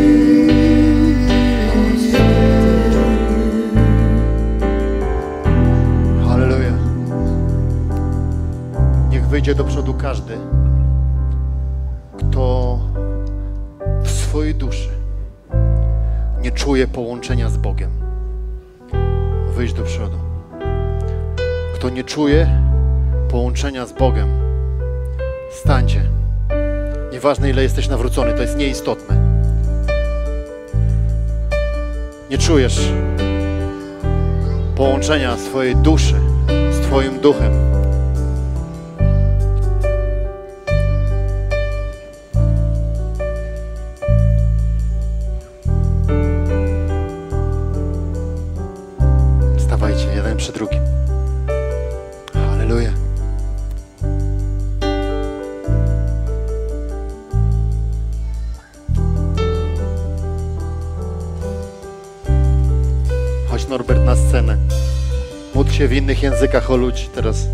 Speaker 1: Halleluja. Niech wyjdzie do przodu każdy, kto w swojej duszy nie czuje połączenia z Bogiem. Wyjdź do przodu. Kto nie czuje połączenia z Bogiem, stańcie. Nieważne, ile jesteś nawrócony, to jest nieistotne. Nie czujesz połączenia swojej duszy z Twoim duchem. Stawajcie, jeden przy drugim. Halleluja. Chodź, Norbert, na scenę. Módl się w innych językach o ludzi teraz.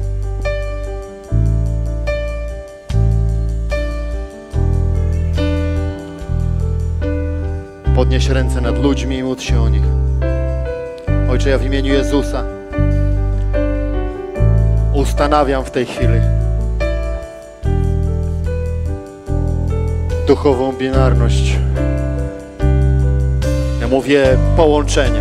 Speaker 1: Podnieś ręce nad ludźmi i módl się o nich. Ojcze, ja w imieniu Jezusa ustanawiam w tej chwili duchową binarność. Ja mówię połączenie.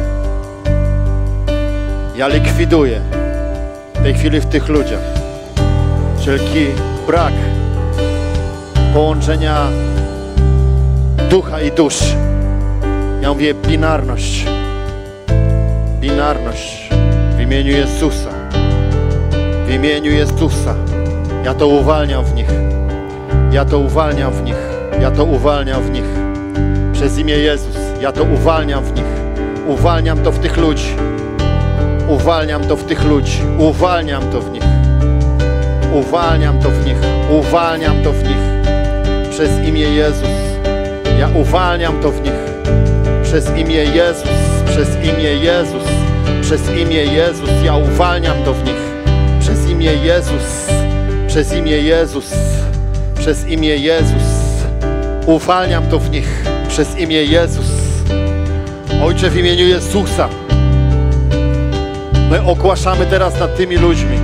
Speaker 1: Ja likwiduję w tej chwili w tych ludziach wszelki brak połączenia ducha i duszy. Ja mówię binarność. Binarność w imieniu Jezusa. W imieniu Jezusa. Ja to uwalniam w nich. Ja to uwalniam w nich. Ja to uwalniam w nich. Przez imię Jezus. Ja to uwalniam w nich. Uwalniam to w tych ludzi. Uwalniam to w tych ludzi. Uwalniam to w nich. Uwalniam to w nich. Uwalniam to w nich. Przez imię Jezus. Ja uwalniam to w nich. Przez imię Jezus. Przez imię Jezus. Przez imię Jezus. Ja uwalniam to w nich. Przez imię Jezus. Przez imię Jezus. Przez imię Jezus. Uwalniam to w nich. Przez imię Jezus. Ojcze, w imieniu Jezusa. My ogłaszamy teraz nad tymi ludźmi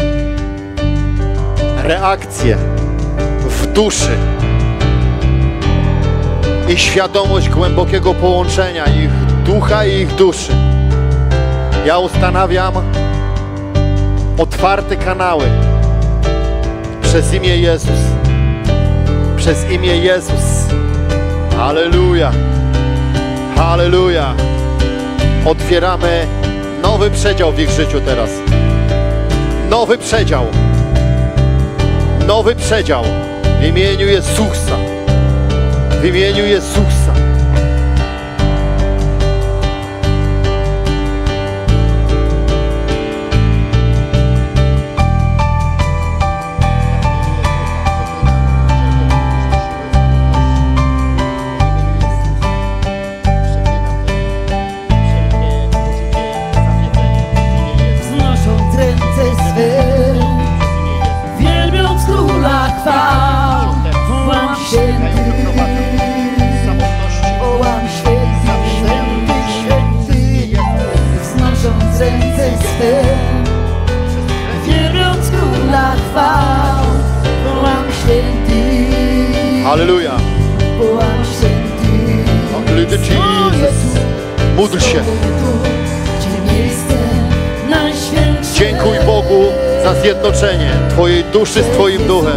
Speaker 1: reakcję w duszy i świadomość głębokiego połączenia ich ducha i ich duszy. Ja ustanawiam otwarte kanały przez imię Jezus. Przez imię Jezus. Halleluja. Halleluja. Otwieramy nowy przedział w ich życiu teraz. Nowy przedział. Nowy przedział. W imieniu Jezusa. W imieniu Jezusa. Halleluja. Hallelujah, Jesus. Módl się. Dziękuj Bogu za zjednoczenie Twojej duszy z Twoim duchem.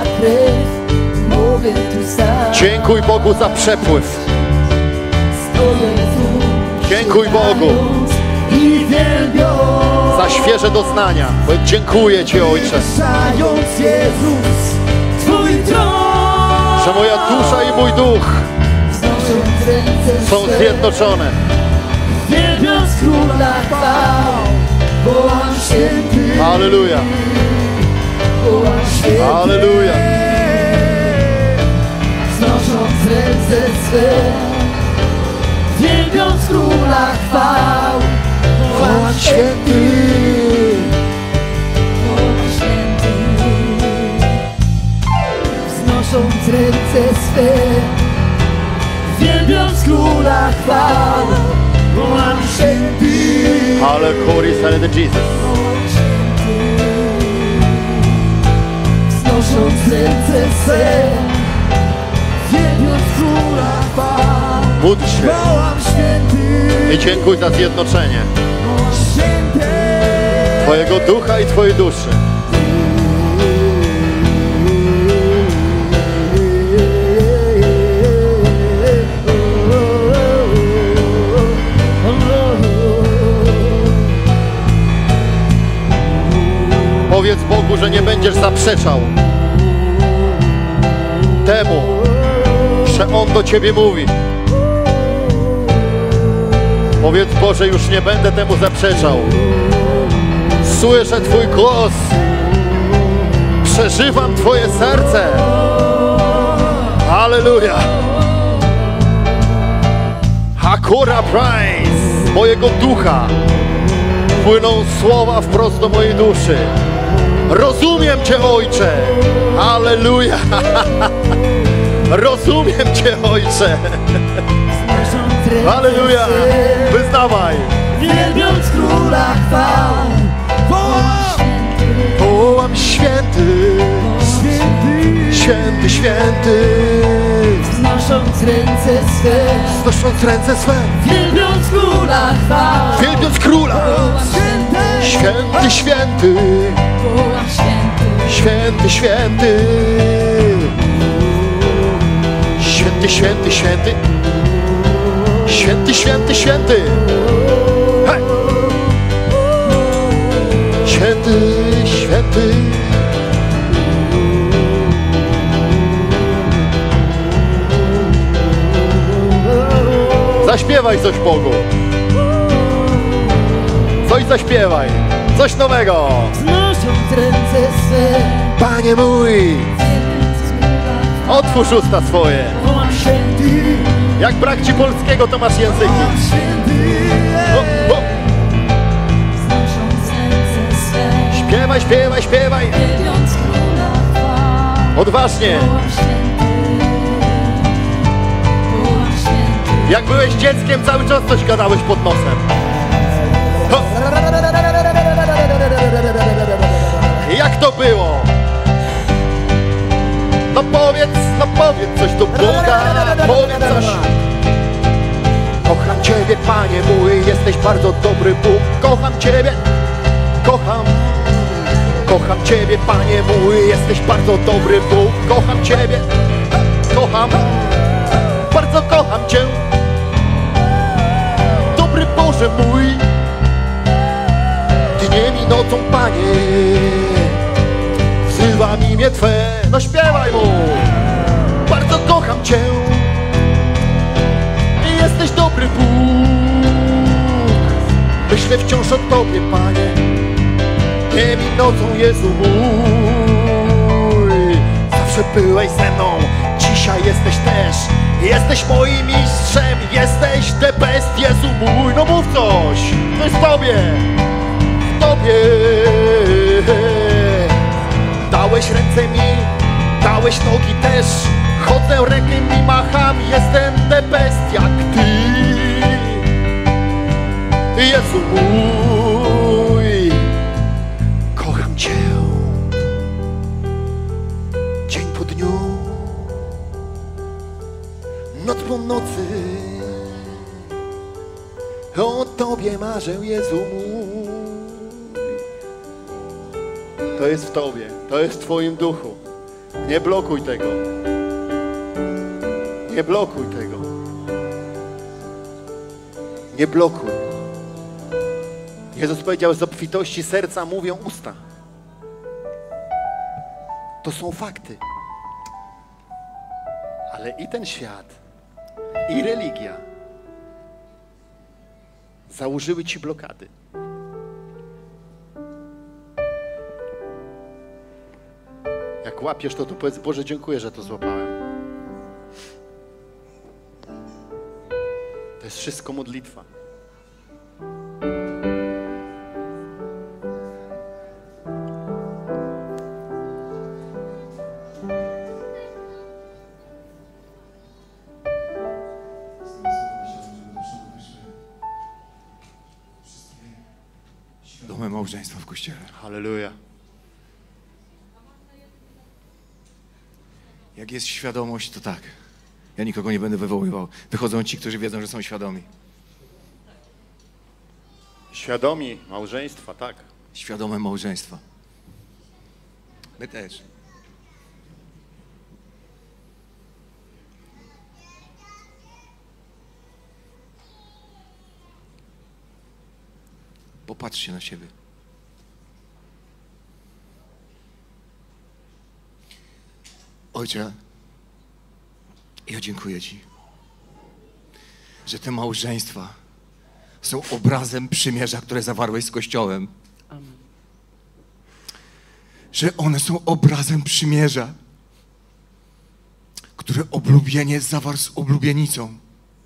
Speaker 1: Dziękuj Bogu za przepływ. Dziękuj Bogu za świeże doznania. Dziękuję Ci, Ojcze, że moja dusza i mój duch są zjednoczone.
Speaker 2: wołam święty,
Speaker 1: Halleluja.
Speaker 2: wołam święty,
Speaker 1: Halleluja.
Speaker 2: wznosząc ręce swe, wielbiąc Króla chwał, wołam święty, wołam święty, wznosząc ręce swe, wielbiąc Króla chwał, wołam święty,
Speaker 1: Hallelujah, Jesus.
Speaker 2: wołam święty, wznosząc ręce swe, wielbiąc Króla chwał,
Speaker 1: Módl się
Speaker 2: wołam święty,
Speaker 1: i dziękuj za zjednoczenie
Speaker 2: wołam święty,
Speaker 1: Twojego ducha i Twojej duszy. Powiedz Bogu, że nie będziesz zaprzeczał temu, że On do Ciebie mówi. Powiedz Boże, już nie będę temu zaprzeczał. Słyszę Twój głos. Przeżywam Twoje serce. Halleluja. Hakura praise mojego ducha. Płyną słowa wprost do mojej duszy. Rozumiem Cię, Ojcze. Halleluja. Rozumiem Cię, Ojcze.
Speaker 2: wznosząc ręce
Speaker 1: Halleluja.
Speaker 2: swe,
Speaker 1: Wyznawaj.
Speaker 2: wielbiąc Króla chwał,
Speaker 1: Wołam święty,
Speaker 2: święty,
Speaker 1: święty, święty.
Speaker 2: wznosząc ręce swe,
Speaker 1: Znosząc ręce swe,
Speaker 2: wielbiąc Króla chwał,
Speaker 1: wielbiąc Króla.
Speaker 2: wołam święty,
Speaker 1: Święty, święty,
Speaker 2: wołam święty,
Speaker 1: święty, święty. Święty, święty, święty. Święty, święty, święty. Hej! Święty, święty. Zaśpiewaj coś Bogu. Coś zaśpiewaj. Coś nowego.
Speaker 2: wznosząc ręce swe,
Speaker 1: Panie mój, otwórz usta swoje.
Speaker 2: wołam święty,
Speaker 1: Jak brak Ci polskiego, to masz języki.
Speaker 2: wołam święty,
Speaker 1: O, o.
Speaker 2: wznosząc ręce swe,
Speaker 1: Śpiewaj, śpiewaj, śpiewaj.
Speaker 2: wielbiąc Króla chwał,
Speaker 1: Odważnie.
Speaker 2: wołam święty, wołam święty,
Speaker 1: Jak byłeś dzieckiem, cały czas coś gadałeś pod nosem. O. Jak to było? No powiedz coś do Boga. Powiedz coś. Kocham Ciebie, Panie mój, jesteś bardzo dobry Bóg. Kocham Ciebie, kocham. Kocham Ciebie, Panie mój, jesteś bardzo dobry Bóg. Kocham Ciebie, kocham. Bardzo kocham Cię. Dobry Boże mój. Dniem i nocą, Panie, wzywam imię Twe. No śpiewaj Mu. Bardzo kocham Cię. Jesteś dobry Bóg. Myślę wciąż o Tobie, Panie. Dniem i nocą, Jezu mój. Zawsze byłeś ze mną, dzisiaj jesteś też. Jesteś moim mistrzem, jesteś the best, Jezu mój. No mów coś, to jest w Tobie. W Tobie. Dałeś ręce mi, dałeś nogi też. Chodzę, rękę mi macham, jestem the best jak Ty. Jezu mój, kocham Cię. Dzień po dniu, noc po nocy, o Tobie marzę, Jezu mój. To jest w Tobie, to jest w Twoim duchu. Nie blokuj tego. Nie blokuj tego. Nie blokuj. Jezus powiedział, z obfitości serca mówią usta. To są fakty. Ale i ten świat, i religia założyły Ci blokady. Jak łapiesz to powiedz: Boże, dziękuję, że to złapałem. To jest wszystko modlitwa.
Speaker 5: Świadome małżeństwo w Kościele.
Speaker 1: Halleluja.
Speaker 5: Jak jest świadomość, to tak. Ja nikogo nie będę wywoływał. Wychodzą ci, którzy wiedzą, że są świadomi.
Speaker 1: Świadomi małżeństwa, tak.
Speaker 5: Świadome małżeństwa. My też. Popatrzcie na siebie. Ojcze, ja dziękuję Ci, że te małżeństwa są obrazem przymierza, które zawarłeś z Kościołem.
Speaker 3: Amen.
Speaker 5: Że one są obrazem przymierza, które oblubieniec zawarł z oblubienicą.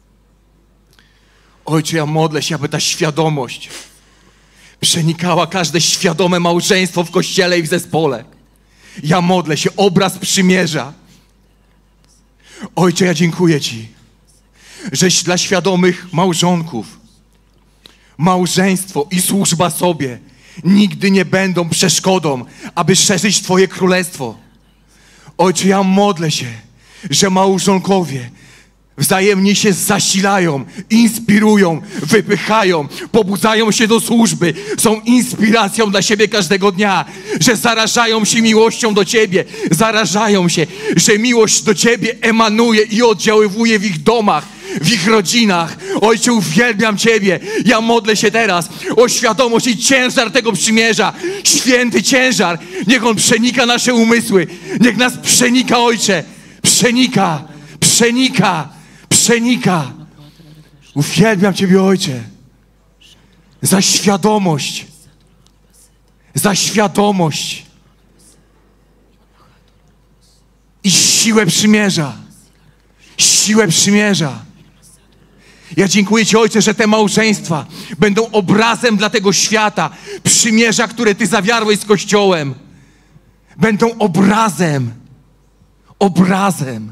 Speaker 5: Ojcze, ja modlę się, aby ta świadomość przenikała każde świadome małżeństwo w Kościele i w zespole. Ja modlę się, obraz przymierza. Ojcze, ja dziękuję Ci, żeś dla świadomych małżonków małżeństwo i służba sobie nigdy nie będą przeszkodą, aby szerzyć Twoje królestwo. Ojcze, ja modlę się, że małżonkowie wzajemnie się zasilają, inspirują, wypychają, pobudzają się do służby, są inspiracją dla siebie każdego dnia, że zarażają się miłością do Ciebie, zarażają się, że miłość do Ciebie emanuje i oddziaływuje w ich domach, w ich rodzinach. Ojcze, uwielbiam Ciebie. Ja modlę się teraz o świadomość i ciężar tego przymierza. Święty ciężar. Niech on przenika nasze umysły. Niech nas przenika, Ojcze. Przenika. Przenika. Przenika. Uwielbiam Ciebie, Ojcze. Za świadomość. Za świadomość. I siłę przymierza. Siłę przymierza. Ja dziękuję Ci, Ojcze, że te małżeństwa będą obrazem dla tego świata. Przymierza, które Ty zawarłeś z Kościołem. Będą obrazem. Obrazem.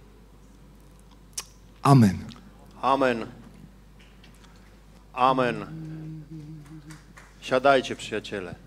Speaker 5: Amen.
Speaker 1: Amen. Amen. Siadajcie, przyjaciele.